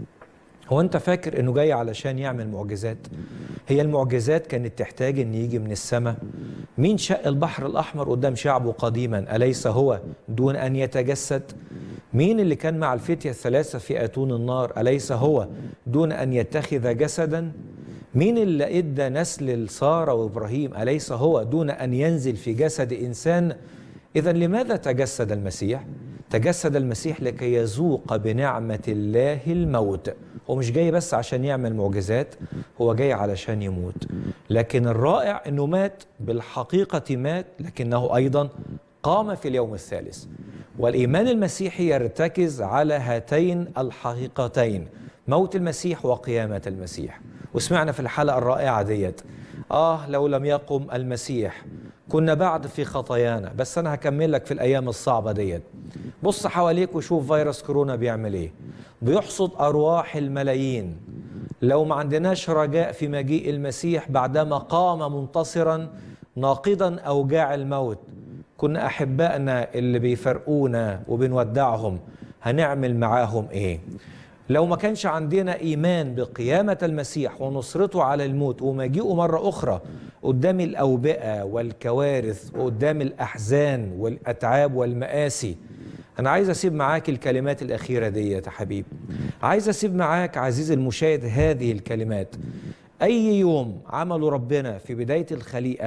هو أنت فاكر أنه جاي علشان يعمل معجزات؟ هي المعجزات كانت تحتاج أن يجي من السماء؟ مين شق البحر الأحمر قدام شعبه قديما أليس هو دون أن يتجسد؟ مين اللي كان مع الفتية الثلاثة في أتون النار أليس هو دون أن يتخذ جسدا؟ مين اللي إدى نسل لسارة وإبراهيم أليس هو دون أن ينزل في جسد إنسان؟ إذا لماذا تجسد المسيح؟ تجسد المسيح لكي يذوق بنعمة الله الموت. هو مش جاي بس عشان يعمل معجزات، هو جاي علشان يموت. لكن الرائع أنه مات، بالحقيقة مات، لكنه أيضا قام في اليوم الثالث. والإيمان المسيحي يرتكز على هاتين الحقيقتين: موت المسيح وقيامة المسيح. وسمعنا في الحلقة الرائعة ديت: آه لو لم يقم المسيح كنا بعد في خطايانا. بس أنا هكمل لك في الأيام الصعبة ديت. بص حواليك وشوف فيروس كورونا بيعمل إيه، بيحصد أرواح الملايين. لو ما عندناش رجاء في مجيء المسيح بعدما قام منتصرا ناقضا أوجاع الموت، كنا أحبائنا اللي بيفرقونا وبنودعهم هنعمل معاهم إيه؟ لو ما كانش عندنا إيمان بقيامة المسيح ونصرته على الموت ومجيئه مرة أخرى قدام الأوبئة والكوارث وقدام الأحزان والأتعاب والمآسي. أنا عايز أسيب معاك الكلمات الأخيرة دي يا حبيبي. عايز أسيب معاك عزيزي المشاهد هذه الكلمات: أي يوم عمله ربنا في بداية الخليقة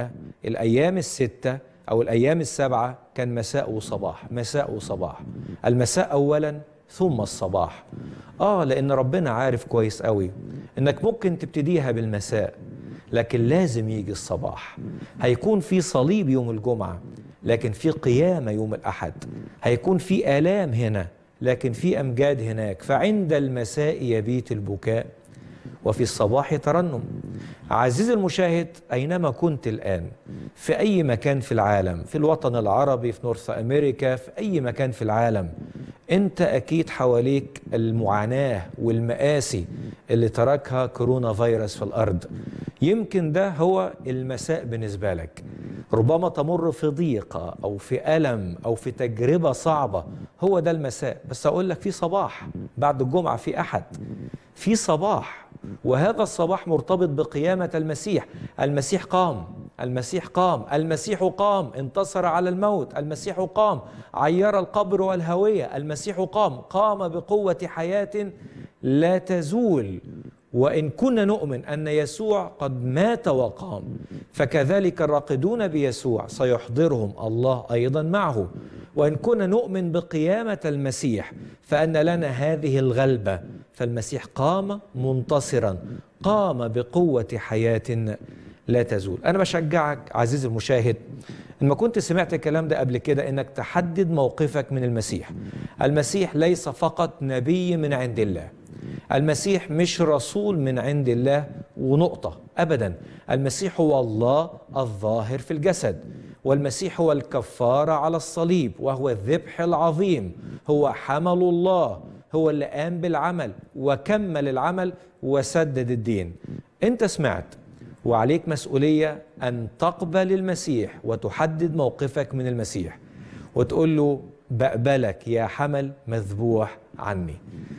الأيام الستة أو الأيام السبعة كان مساء وصباح، مساء وصباح، المساء أولا ثم الصباح. آه لأن ربنا عارف كويس قوي إنك ممكن تبتديها بالمساء لكن لازم يجي الصباح. هيكون في صليب يوم الجمعة لكن في قيامة يوم الأحد، هيكون في آلام هنا لكن في أمجاد هناك. فعند المساء يبيت البكاء وفي الصباح ترنم. عزيزي المشاهد، أينما كنت الآن في أي مكان في العالم، في الوطن العربي، في نورث أمريكا، في أي مكان في العالم، أنت أكيد حواليك المعاناة والمآسي اللي تركها كورونا فيروس في الأرض. يمكن ده هو المساء بالنسبة لك. ربما تمر في ضيقة أو في ألم أو في تجربة صعبة، هو ده المساء. بس أقول لك في صباح بعد الجمعة، في أحد، في صباح، وهذا الصباح مرتبط بقيامة المسيح. المسيح قام، المسيح قام، المسيح قام، انتصر على الموت، المسيح قام، عير القبر والهوية، المسيح قام، قام بقوة حياة لا تزول. وإن كنا نؤمن أن يسوع قد مات وقام، فكذلك الراقدون بيسوع سيحضرهم الله أيضا معه. وإن كنا نؤمن بقيامة المسيح فأن لنا هذه الغلبة، فالمسيح قام منتصرا، قام بقوة حياة لا تزول. أنا بشجعك عزيزي المشاهد، إن ما كنت سمعت الكلام ده قبل كده، إنك تحدد موقفك من المسيح. المسيح ليس فقط نبي من عند الله، المسيح مش رسول من عند الله ونقطة أبدا. المسيح هو الله الظاهر في الجسد، والمسيح هو الكفارة على الصليب، وهو الذبح العظيم، هو حمل الله، هو اللي قام بالعمل وكمل العمل وسدد الدين. أنت سمعت وعليك مسؤولية أن تقبل المسيح وتحدد موقفك من المسيح وتقول له: بقبلك يا حمل مذبوح عني،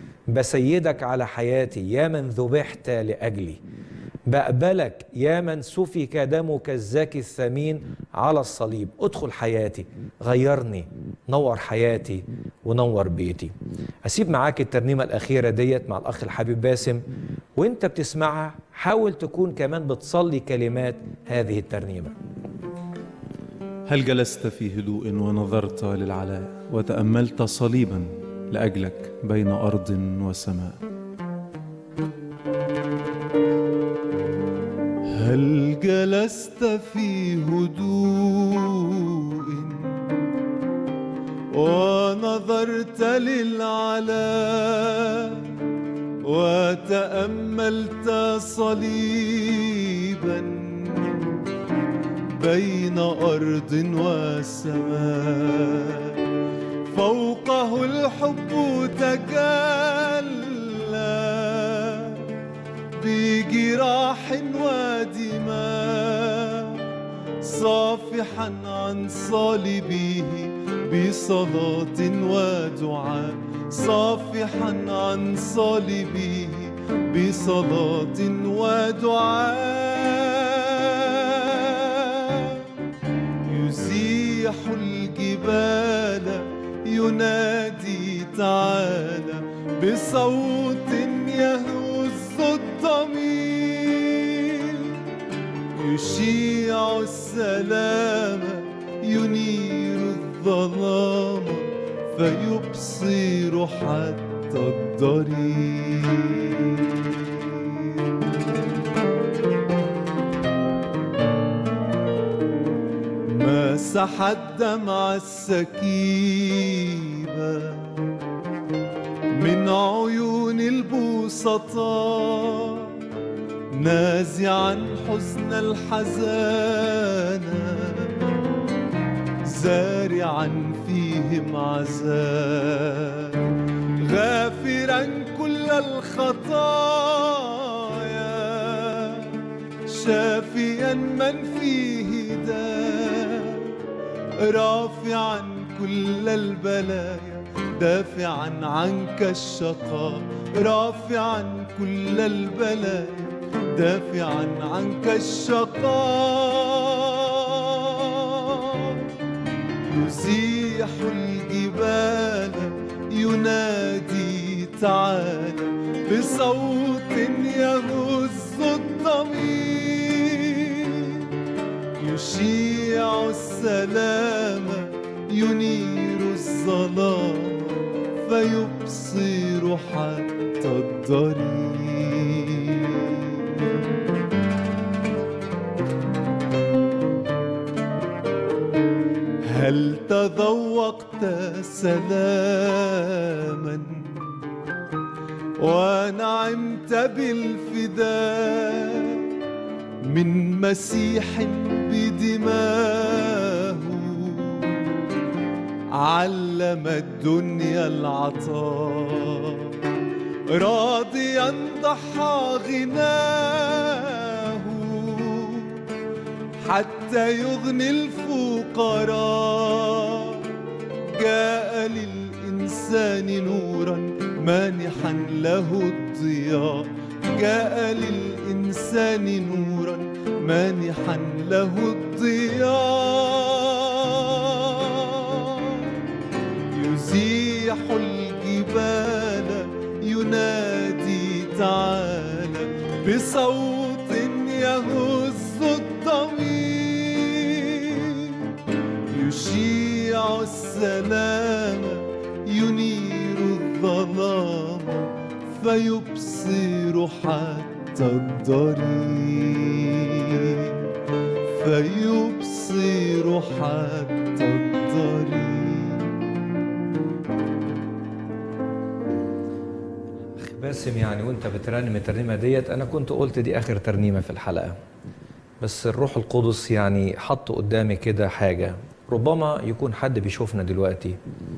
بسيدك على حياتي يا من ذبحت لأجلي، بقبلك يا من سفك دمك الزكي الثمين على الصليب. ادخل حياتي، غيرني، نور حياتي ونور بيتي. أسيب معاك الترنيمة الأخيرة ديت مع الأخ الحبيب باسم، وانت بتسمعها حاول تكون كمان بتصلي كلمات هذه الترنيمة. هل جلست في هدوء ونظرت للعلاء وتأملت صليبا لأجلك بين أرض وسماء؟ هل جلست في هدوء ونظرت للعلاء وتأملت صليبا بين أرض وسماء، فوقه الحب تجلى بجراح ودماء، صافحا عن صليبه بصلاة ودعاء، صافحا عن صليبه بصلاة ودعاء، يزيح الجبال ينادي تعالى بصوت يهز الضمير، يشيع السلام ينير الظلام فيبصر حتى الضرير. مسح الدمع السكيبة من عيون البسطاء، نازعا حزن الحزان زارعا فيهم عذاب، غافرا كل الخطايا شافيا من فيه داء، رافعا كل البلايا دافعا عنك الشقاء، رافعا كل البلايا دافعا عنك الشقاء، يزيح الجبال ينادي تعالى بصوت يهز الضمير، يشيع السلام ينير الظلام فيبصر حتى الضرير. هل تذوقت سلاما ونعمت بالفداء من مسيح بدماه علم الدنيا العطاء راضيا ضحى غناه حتى يغني الفقراء. جاء للإنسان نورا مانحا له الضياء. جاء للإنسان نورا مانحا له الضياء. يزيح الجبال ينادي تعالى بصوت يهز الضمير. يشيع السلام ينير الظلام فيبصر حتى الضرير. فيبصر حتى الضرير. أخي باسم، يعني وانت بترنم الترنيمة ديت أنا كنت قلت دي آخر ترنيمة في الحلقة، بس الروح القدس يعني حط قدامي كده حاجة. ربما يكون حد بيشوفنا دلوقتي،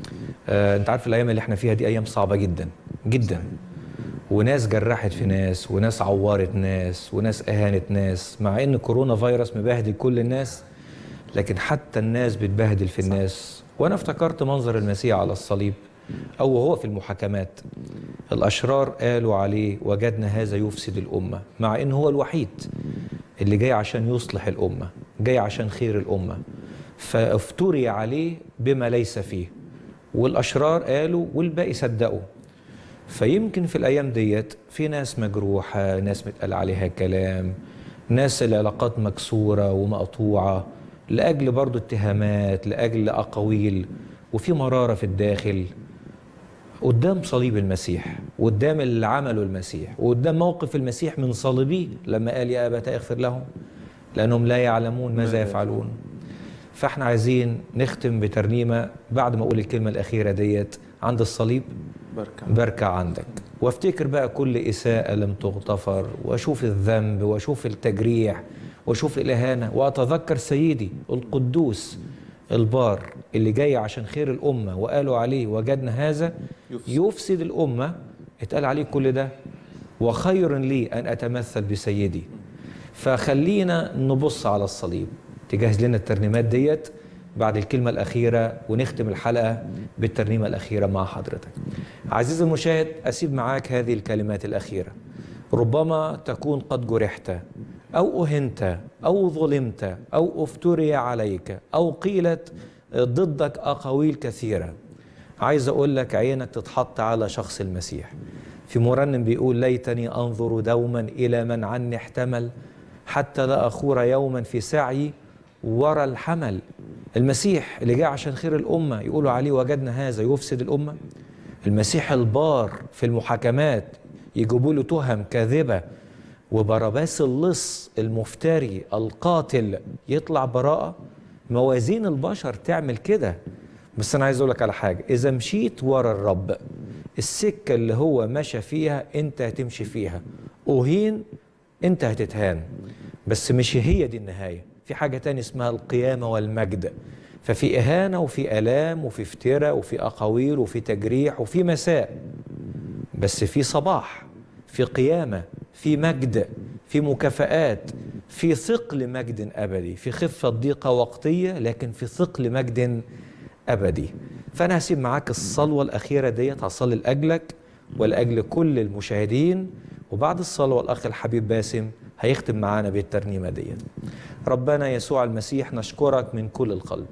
آه انت عارف الأيام اللي احنا فيها دي أيام صعبة جدا جدا، وناس جرحت في ناس، وناس عورت ناس، وناس أهانت ناس، مع إن كورونا فيروس مبهدل كل الناس، لكن حتى الناس بتبهدل في الناس. وأنا افتكرت منظر المسيح على الصليب أو وهو في المحاكمات، الأشرار قالوا عليه وجدنا هذا يفسد الأمة، مع إن هو الوحيد اللي جاي عشان يصلح الأمة، جاي عشان خير الأمة، فافتري عليه بما ليس فيه، والأشرار قالوا والباقي صدقوا. فيمكن في الأيام ديت في ناس مجروحة، ناس متقال عليها كلام، ناس العلاقات مكسورة ومقطوعة لأجل برضو اتهامات، لأجل أقاويل، وفي مرارة في الداخل قدام صليب المسيح، وقدام اللي عمله المسيح، وقدام موقف المسيح من صليبيه لما قال يا أبت اغفر لهم لأنهم لا يعلمون ماذا يفعلون. فاحنا عايزين نختم بترنيمة بعد ما أقول الكلمة الأخيرة ديت عند الصليب بركة, بركة عندك، وافتكر بقى كل إساءة لم تغتفر، وأشوف الذنب، وأشوف التجريح، وأشوف الإهانة، وأتذكر سيدي القدوس البار اللي جاي عشان خير الأمة، وقالوا عليه وجدنا هذا يفسد الأمة، اتقال عليه كل ده، وخير لي أن أتمثل بسيدي. فخلينا نبص على الصليب. تجهز لنا الترنيمات ديت بعد الكلمة الأخيرة، ونختم الحلقة بالترنيمة الأخيرة مع حضرتك. عزيزي المشاهد، أسيب معاك هذه الكلمات الأخيرة. ربما تكون قد جرحت أو أهنت أو ظلمت أو افتري عليك أو قيلت ضدك أقاويل كثيرة. عايز أقول لك عينك تتحط على شخص المسيح. في مرنم بيقول ليتني أنظر دوما إلى من عني احتمل حتى لا أخور يوما في سعي ورا الحمل. المسيح اللي جاء عشان خير الأمة يقولوا عليه وجدنا هذا يفسد الأمة. المسيح البار في المحاكمات يجيبوا له تهم كاذبة، وبرباس اللص المفتري القاتل يطلع براءة. موازين البشر تعمل كده. بس أنا عايز أقول لك على حاجة، إذا مشيت ورا الرب السكة اللي هو مشى فيها أنت هتمشي فيها، أهين أنت هتتهان، بس مش هي دي النهاية. في حاجة تانية اسمها القيامة والمجد. ففي إهانة وفي آلام وفي افتراء وفي أقاويل وفي تجريح وفي مساء، بس في صباح، في قيامة، في مجد، في مكافآت، في ثقل مجد أبدي، في خفة ضيقة وقتية لكن في ثقل مجد أبدي. فأنا هسيب معاك الصلوة الأخيرة ديت، هصلي لأجلك ولأجل كل المشاهدين، وبعد الصلوة الأخ الحبيب باسم هيختم معانا بالترنيمة ديت. ربنا يسوع المسيح، نشكرك من كل القلب.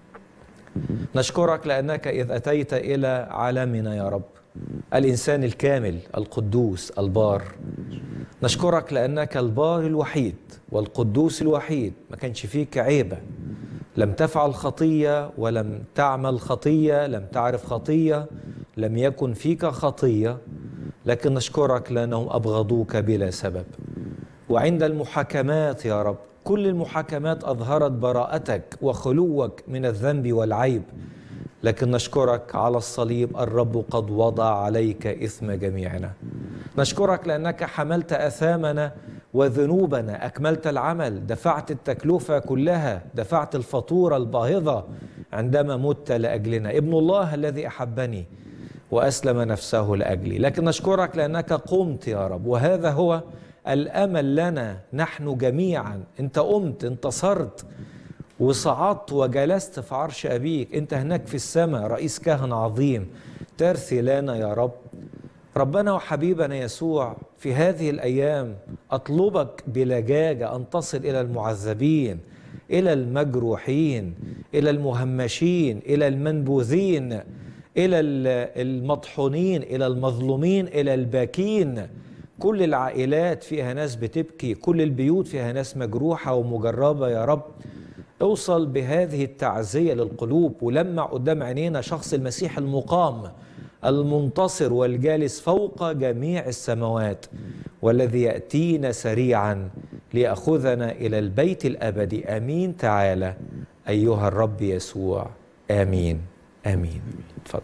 نشكرك لأنك إذ أتيت إلى عالمنا يا رب الإنسان الكامل القدوس البار، نشكرك لأنك البار الوحيد والقدوس الوحيد، ما كانش فيك عيبة، لم تفعل خطية ولم تعمل خطية، لم تعرف خطية، لم يكن فيك خطية، لكن نشكرك لأنهم أبغضوك بلا سبب. وعند المحاكمات يا رب، كل المحاكمات أظهرت براءتك وخلوك من الذنب والعيب، لكن نشكرك على الصليب الرب قد وضع عليك إثم جميعنا. نشكرك لأنك حملت أثامنا وذنوبنا، أكملت العمل، دفعت التكلفة كلها، دفعت الفاتورة الباهظة عندما مت لأجلنا، ابن الله الذي أحبني وأسلم نفسه لأجلي. لكن نشكرك لأنك قمت يا رب، وهذا هو الأمل لنا نحن جميعا. أنت قمت، انتصرت وصعدت وجلست في عرش أبيك، أنت هناك في السماء رئيس كهنة عظيم ترثي لنا يا رب. ربنا وحبيبنا يسوع، في هذه الأيام أطلبك بلجاجة أن تصل إلى المعذبين، إلى المجروحين، إلى المهمشين، إلى المنبوذين، إلى المطحونين، إلى المظلومين، إلى الباكين. كل العائلات فيها ناس بتبكي، كل البيوت فيها ناس مجروحة ومجربة يا رب. اوصل بهذه التعزية للقلوب، ولمع قدام عينينا شخص المسيح المقام المنتصر والجالس فوق جميع السماوات، والذي يأتينا سريعا ليأخذنا إلى البيت الأبدي. آمين. تعالى أيها الرب يسوع. آمين آمين. اتفضل.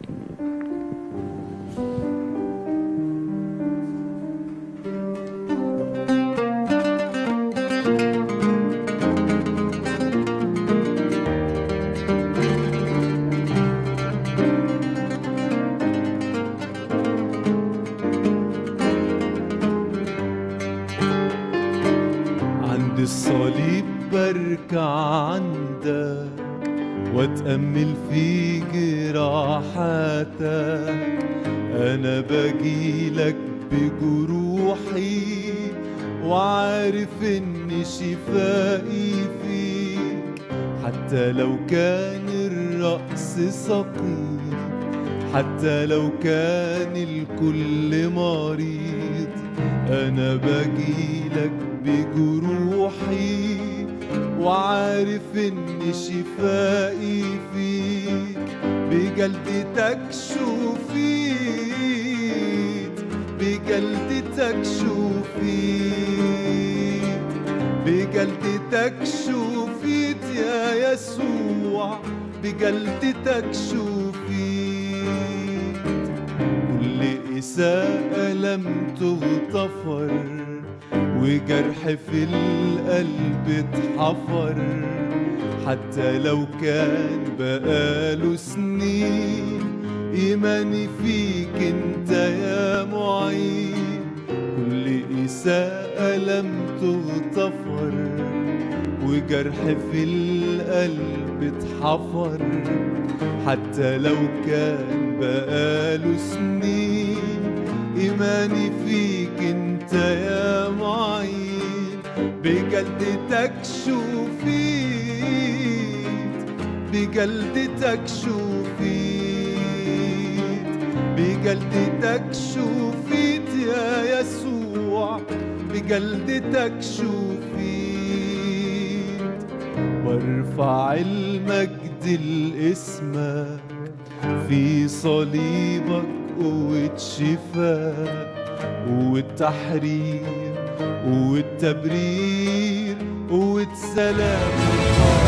الصليب بركع عندك واتأمل في جراحاتك، أنا بجيلك بجروحي وعارف إن شفائي فيك. حتى لو كان الرأس ثقيل، حتى لو كان الكل مريض، أنا بجيلك بجروحي وعارف إن شفائي فيك. بجلدتك شفيت، بجلدتك شفيت، بجلدتك شفيت يا يسوع، بجلدتك شفيت. كل إساءة لم تغتفر وجرح في القلب اتحفر، حتى لو كان بقاله سنين. إيماني فيك انت يا معين، كل إساءة لم تغتفر وجرح في القلب اتحفر، حتى لو كان بقاله سنين. إيماني فيك انت يا معين، بجلدتك شفيت، بجلدتك شفيت، بجلدتك شفيت يا يسوع، بجلدتك شفيت. وارفع المجد لاسمك في صليبك، قوة شفاء، قوة تحرير، قوة تبرير، قوة سلام.